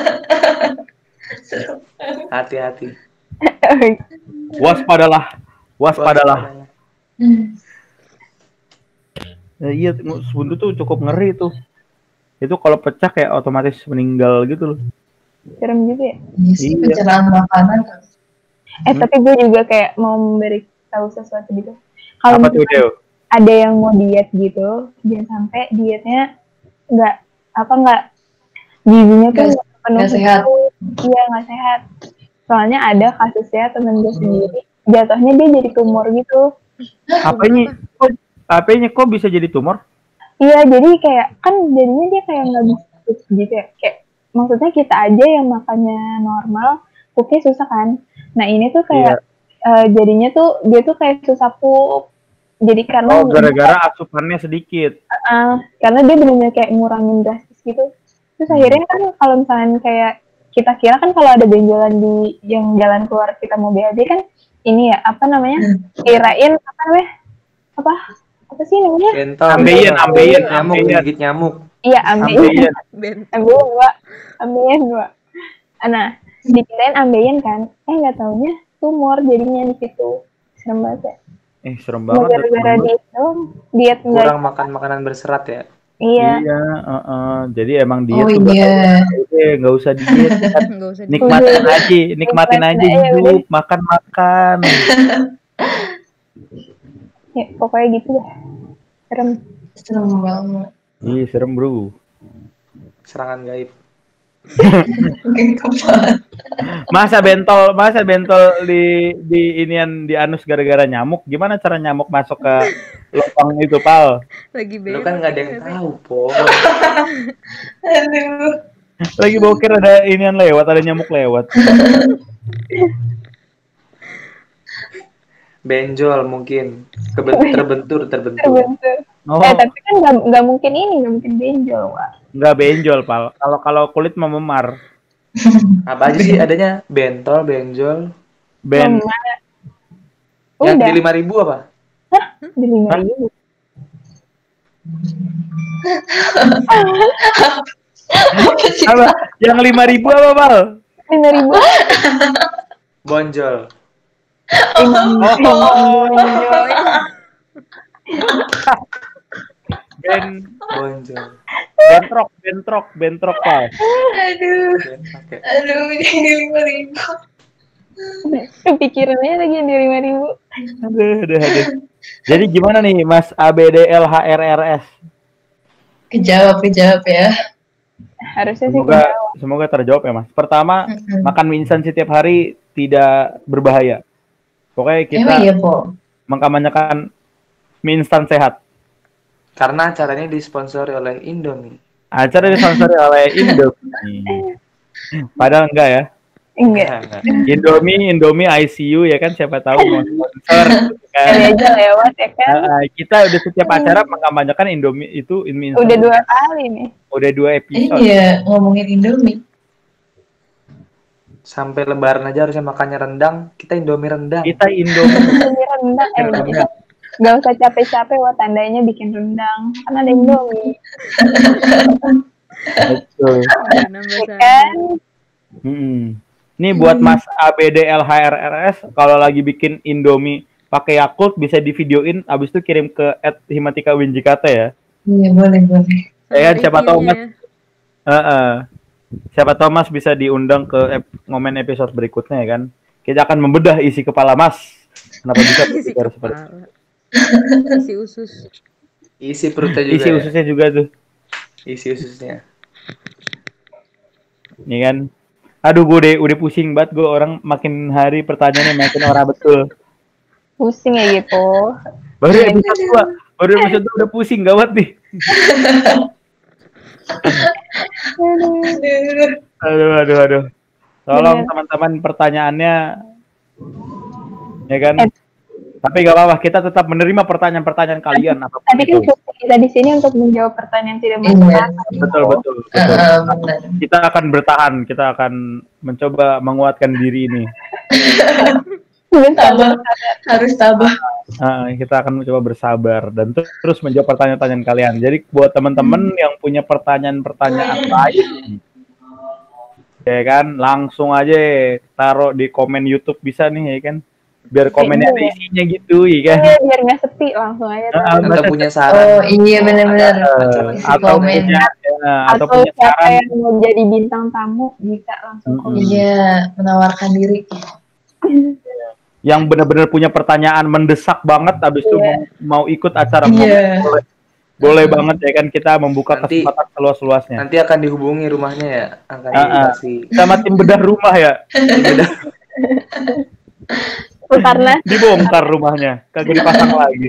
D: Hati-hati.
A: Waspadalah. Waspadalah.
B: Hmm.
A: Ya, iya, usus buntu tuh cukup ngeri tuh. Itu kalau pecah kayak otomatis meninggal gitu loh.
C: Serem gitu ya.
B: Iya sih,
A: Iya.
B: pencerahan makanan.
C: Eh
A: Hmm.
C: tapi gue juga kayak mau memberi tahu sesuatu gitu. Kalau
A: Apa tuh,
C: misalkan
A: Deo?
C: ada yang mau diet gitu, jangan sampai dietnya nggak apa nggak gizinya tuh
B: Nggak-
C: nggak penuh
B: nggak sehat.
C: gitu. Iya nggak sehat. Soalnya ada kasusnya temen gue sendiri, jatuhnya dia jadi tumor gitu.
A: Apanya? Kok, apanya kok bisa jadi tumor?
C: Iya jadi kayak kan jadinya dia kayak nggak bisa pup gitu ya. Kayak maksudnya kita aja yang makannya normal, pupnya susah kan. Nah ini tuh kayak eh, jadinya tuh dia tuh kayak susah pup. Jadi karena
A: Oh, gara-gara asupannya sedikit.
C: eh, karena dia benar-benar kayak ngurangin drastis gitu. Terus akhirnya kan kalau misalnya kayak kita kira kan kalau ada benjolan di yang jalan keluar kita mau B A B kan ini ya apa namanya kirain apa namanya apa apa sih namanya
D: Bentol.
A: Ambeien,
D: bentol.
A: ambeien,
D: Nyamuk,
A: ambeien.
D: gigit nyamuk.
C: iya ambeien
A: Ambeien.
E: Ben.
C: ambeien dua ambeien dua nah dikirain ambeien kan eh nggak taunya tumor jadinya di situ serem banget ya.
A: Eh, serem
C: Cuma
A: banget.
C: gara-gara diet doang diet enggak
D: Kurang makan makanan berserat ya.
C: iya
A: Iya, heeh. Jadi emang diet
B: Oh
A: tuh
B: iya.
A: udah nggak usah diet.
E: Nggak usah di
A: Nikmatin aja, nikmatin aja
C: Nikmatin aja,
A: hidup, makan-makan.
C: ya pokoknya gitu dah serem.
B: Serem banget.
A: Ih, serem, Bro.
D: Serangan gaib.
B: Mungkin kepala.
A: Masa bentol, masa bentol di di inian di anus gara-gara nyamuk. Gimana cara nyamuk masuk ke lubang itu, Pal?
E: lagi
D: Lu
E: berak.
D: kan nggak ada yang tahu, Po.
B: Aduh.
A: Lagi boker ada inian lewat, ada nyamuk lewat.
D: Benjol mungkin. Keben- terbentur, terbentur.
C: Terbentur.
A: Oh,
C: Eh tapi kan nggak nggak mungkin ini nggak mungkin benjol Wak.
A: nggak benjol, Pal. Kalau kalau kulit mah memar.
D: Apa aja sih adanya? Bentol, benjol.
A: Ben,
C: Memar.
D: Yang
C: Udah
D: di lima ribu apa?
C: di lima ribu.
B: Apa sih?
A: apa? Yang lima ribu apa, Pal?
C: Lima ribu.
D: Bonjol.
A: Oh, ben,
D: Bonjol.
A: bentrok, bentrok, bentrok, Pal.
B: Aduh.
D: Oke.
B: Aduh, jadi lima ribu.
C: Kepikirannya lagi yang di lima ribu.
A: Aduh, aduh, aduh. Jadi gimana nih, Mas A B D L H R R S?
B: Kejawab, kejawab ya.
C: Harusnya sih
A: Semoga
C: kejawab.
A: semoga terjawab ya, Mas. Pertama,
B: Mm-mm.
A: makan mie instan setiap hari tidak berbahaya. Pokoknya kita
B: Emang iya, Po.
A: mengkampanyekan mie instan sehat.
D: Karena acaranya disponsori oleh Indomie.
A: Acara disponsori oleh Indomie. Padahal enggak ya.
C: Enggak.
D: Enggak.
A: Indomie, Indomie I C U ya kan, siapa tahu mau sponsor gitu kan.
C: Kali aja lewat ya kan.
A: Nah, kita udah setiap acara mengkampanyekan Indomie itu mie instan.
C: Udah dua kali nih.
A: Udah dua episode.
B: Iya, ngomongin Indomie.
D: Sampai lebaran aja harusnya makannya rendang, kita Indomie rendang.
A: Kita Indomie.
C: Ini rendang. Eh,
A: Rendang.
C: gak usah capek-capek wah tandanya bikin rendang. Kan ada Indomie.
A: Betul.
E: Nambah
C: Ya
E: satu.
C: kan?
A: Mm-mm. Ini buat Mas A B D L H R R S, kalau lagi bikin Indomie pakai Yakult bisa di videoin, abis itu kirim ke at himatika winjikata ya.
B: Iya, boleh, boleh.
A: Ya kan, siapa tahu Mas,
E: Reviewnya.
A: Heeh. Siapa tahu Mas bisa diundang ke ep- momen episode berikutnya ya kan. Kita akan membedah isi kepala Mas. Kenapa bisa
E: Isi
A: berbicara seperti itu?
E: kepala. Isi usus.
D: Isi perutnya juga.
A: Isi
D: ya?
A: ususnya juga tuh.
D: Isi ususnya.
A: Nih kan. Aduh, gue udah, udah pusing banget gue, orang makin hari pertanyaannya makin ora betul.
C: Pusing ya gitu.
A: Baru episode dua, baru episode dua udah pusing gawat nih. Aduh, aduh, aduh. Tolong
C: Bener.
A: teman-teman pertanyaannya, ya kan?
C: Eh.
A: Tapi gak apa-apa, kita tetap menerima pertanyaan-pertanyaan kalian apapun
C: Tapi kan
A: itu.
C: fungsi kita di sini untuk menjawab pertanyaan tidak masuk
B: Iya.
C: akal.
A: Betul, betul, betul.
B: Heeh, benar.
A: Kita akan bertahan, kita akan mencoba menguatkan diri ini.
B: Tabah, harus tabah.
A: Nah, kita akan mencoba bersabar dan ter- terus menjawab pertanyaan-pertanyaan kalian. Jadi buat teman-teman yang punya pertanyaan-pertanyaan lain, ya kan, langsung aja taruh di komen YouTube bisa nih, ya kan, biar komennya ada isinya gitu, ya kan.
C: Iya, biar nggak sepi langsung aja.
A: Nah,
C: taruh.
D: Atau punya saran.
B: Oh iya benar-benar.
A: Eh,
B: Isi
A: atau
B: komen.
A: punya, ya, atau
C: Atau
A: punya
C: siapa
A: saran.
C: yang mau jadi bintang tamu bisa langsung
A: Mm-mm.
C: komen.
B: Iya, menawarkan diri.
A: Yang benar-benar punya pertanyaan mendesak banget, habis itu
C: Iya.
A: mau, mau ikut acara
B: Iya.
A: komen, boleh, boleh banget ya kan, kita membuka
D: Nanti-
A: kesempatan seluas-luasnya.
D: Nanti akan dihubungi rumahnya ya, akan
A: Ah, ah.
D: dikasih.
A: Sama tim bedah rumah ya,
C: Itu karena
A: dibongkar rumahnya, kagak dipasang lagi.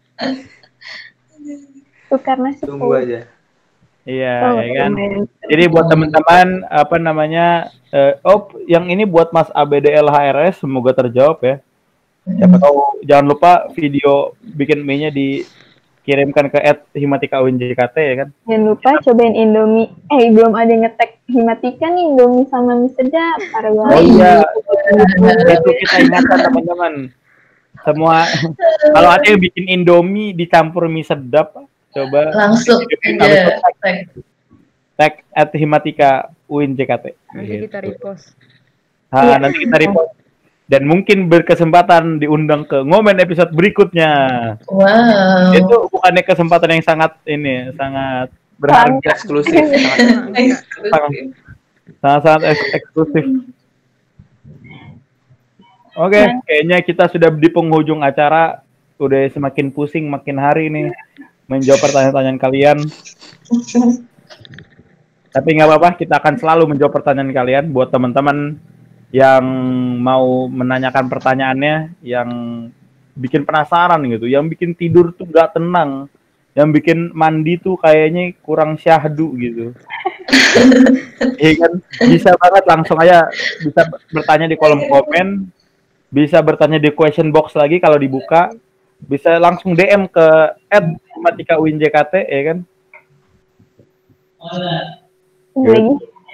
C: itu karena sih.
D: Tunggu aja.
A: Iya,
C: Oh,
A: ya kan.
C: lumayan.
A: Jadi buat teman-teman apa namanya, eh, oh yang ini buat Mas A B D L H R S, semoga terjawab ya. Siapa tahu, jangan lupa video bikin mie-nya dikirimkan ke at himatika U N J K T ya kan.
C: Jangan lupa cobain Indomie. Eh, belum ada yang nge-tag Himatika nih, Indomie sama mie sedap. Parah
A: Oh
C: banget.
A: iya, itu kita ingatkan teman-teman. Semua kalau ada yang bikin Indomie dicampur mie sedap, coba
B: Langsung
A: Habis
B: aja.
A: itu tag, tag at himatika U N J K T.
E: Nanti kita repost.
A: Nah,
C: Iya.
A: nanti kita repost. Dan mungkin berkesempatan diundang ke ngomen episode berikutnya.
B: Wow.
A: Itu bukannya kesempatan yang sangat ini, sangat berharga,
D: Eksklusif. sangat-
B: Eksklusif.
A: sangat-sangat eks- eksklusif. Oke, kayaknya kita sudah di penghujung acara, udah semakin pusing makin hari nih menjawab pertanyaan-pertanyaan kalian. Tapi nggak apa-apa, kita akan selalu menjawab pertanyaan kalian buat teman-teman yang mau menanyakan pertanyaannya, yang bikin penasaran gitu, yang bikin tidur tuh nggak tenang, yang bikin mandi tuh kayaknya kurang syahdu gitu. Iya kan, bisa banget langsung aja bisa bertanya di kolom komen, bisa bertanya di question box lagi kalau dibuka, bisa langsung D M ke at himatika U N J K T ya kan.
C: Lagi.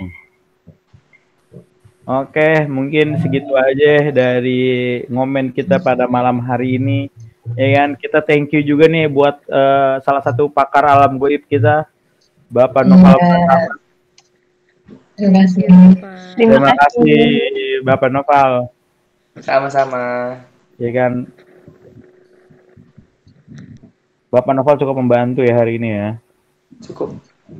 A: Oke, mungkin segitu aja dari ngomen kita pada malam hari ini. Ya kan, kita thank you juga nih buat eh, salah satu pakar alam goib kita, Bapak Noval.
B: Iya. Terima kasih.
E: Pak.
C: Terima
A: Terima kasih Bapak Noval.
D: Sama-sama.
A: Ya kan, Bapak Noval cukup membantu ya hari ini ya.
D: Cukup.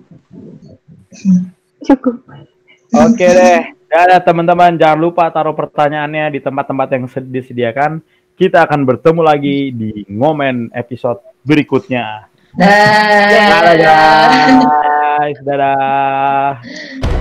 C: Cukup.
A: Oke deh. Dadah teman-teman, jangan lupa taruh pertanyaannya di tempat-tempat yang sed- disediakan. Kita akan bertemu lagi di ngomen episode berikutnya.
B: Dah.
A: Dadah guys, dadah.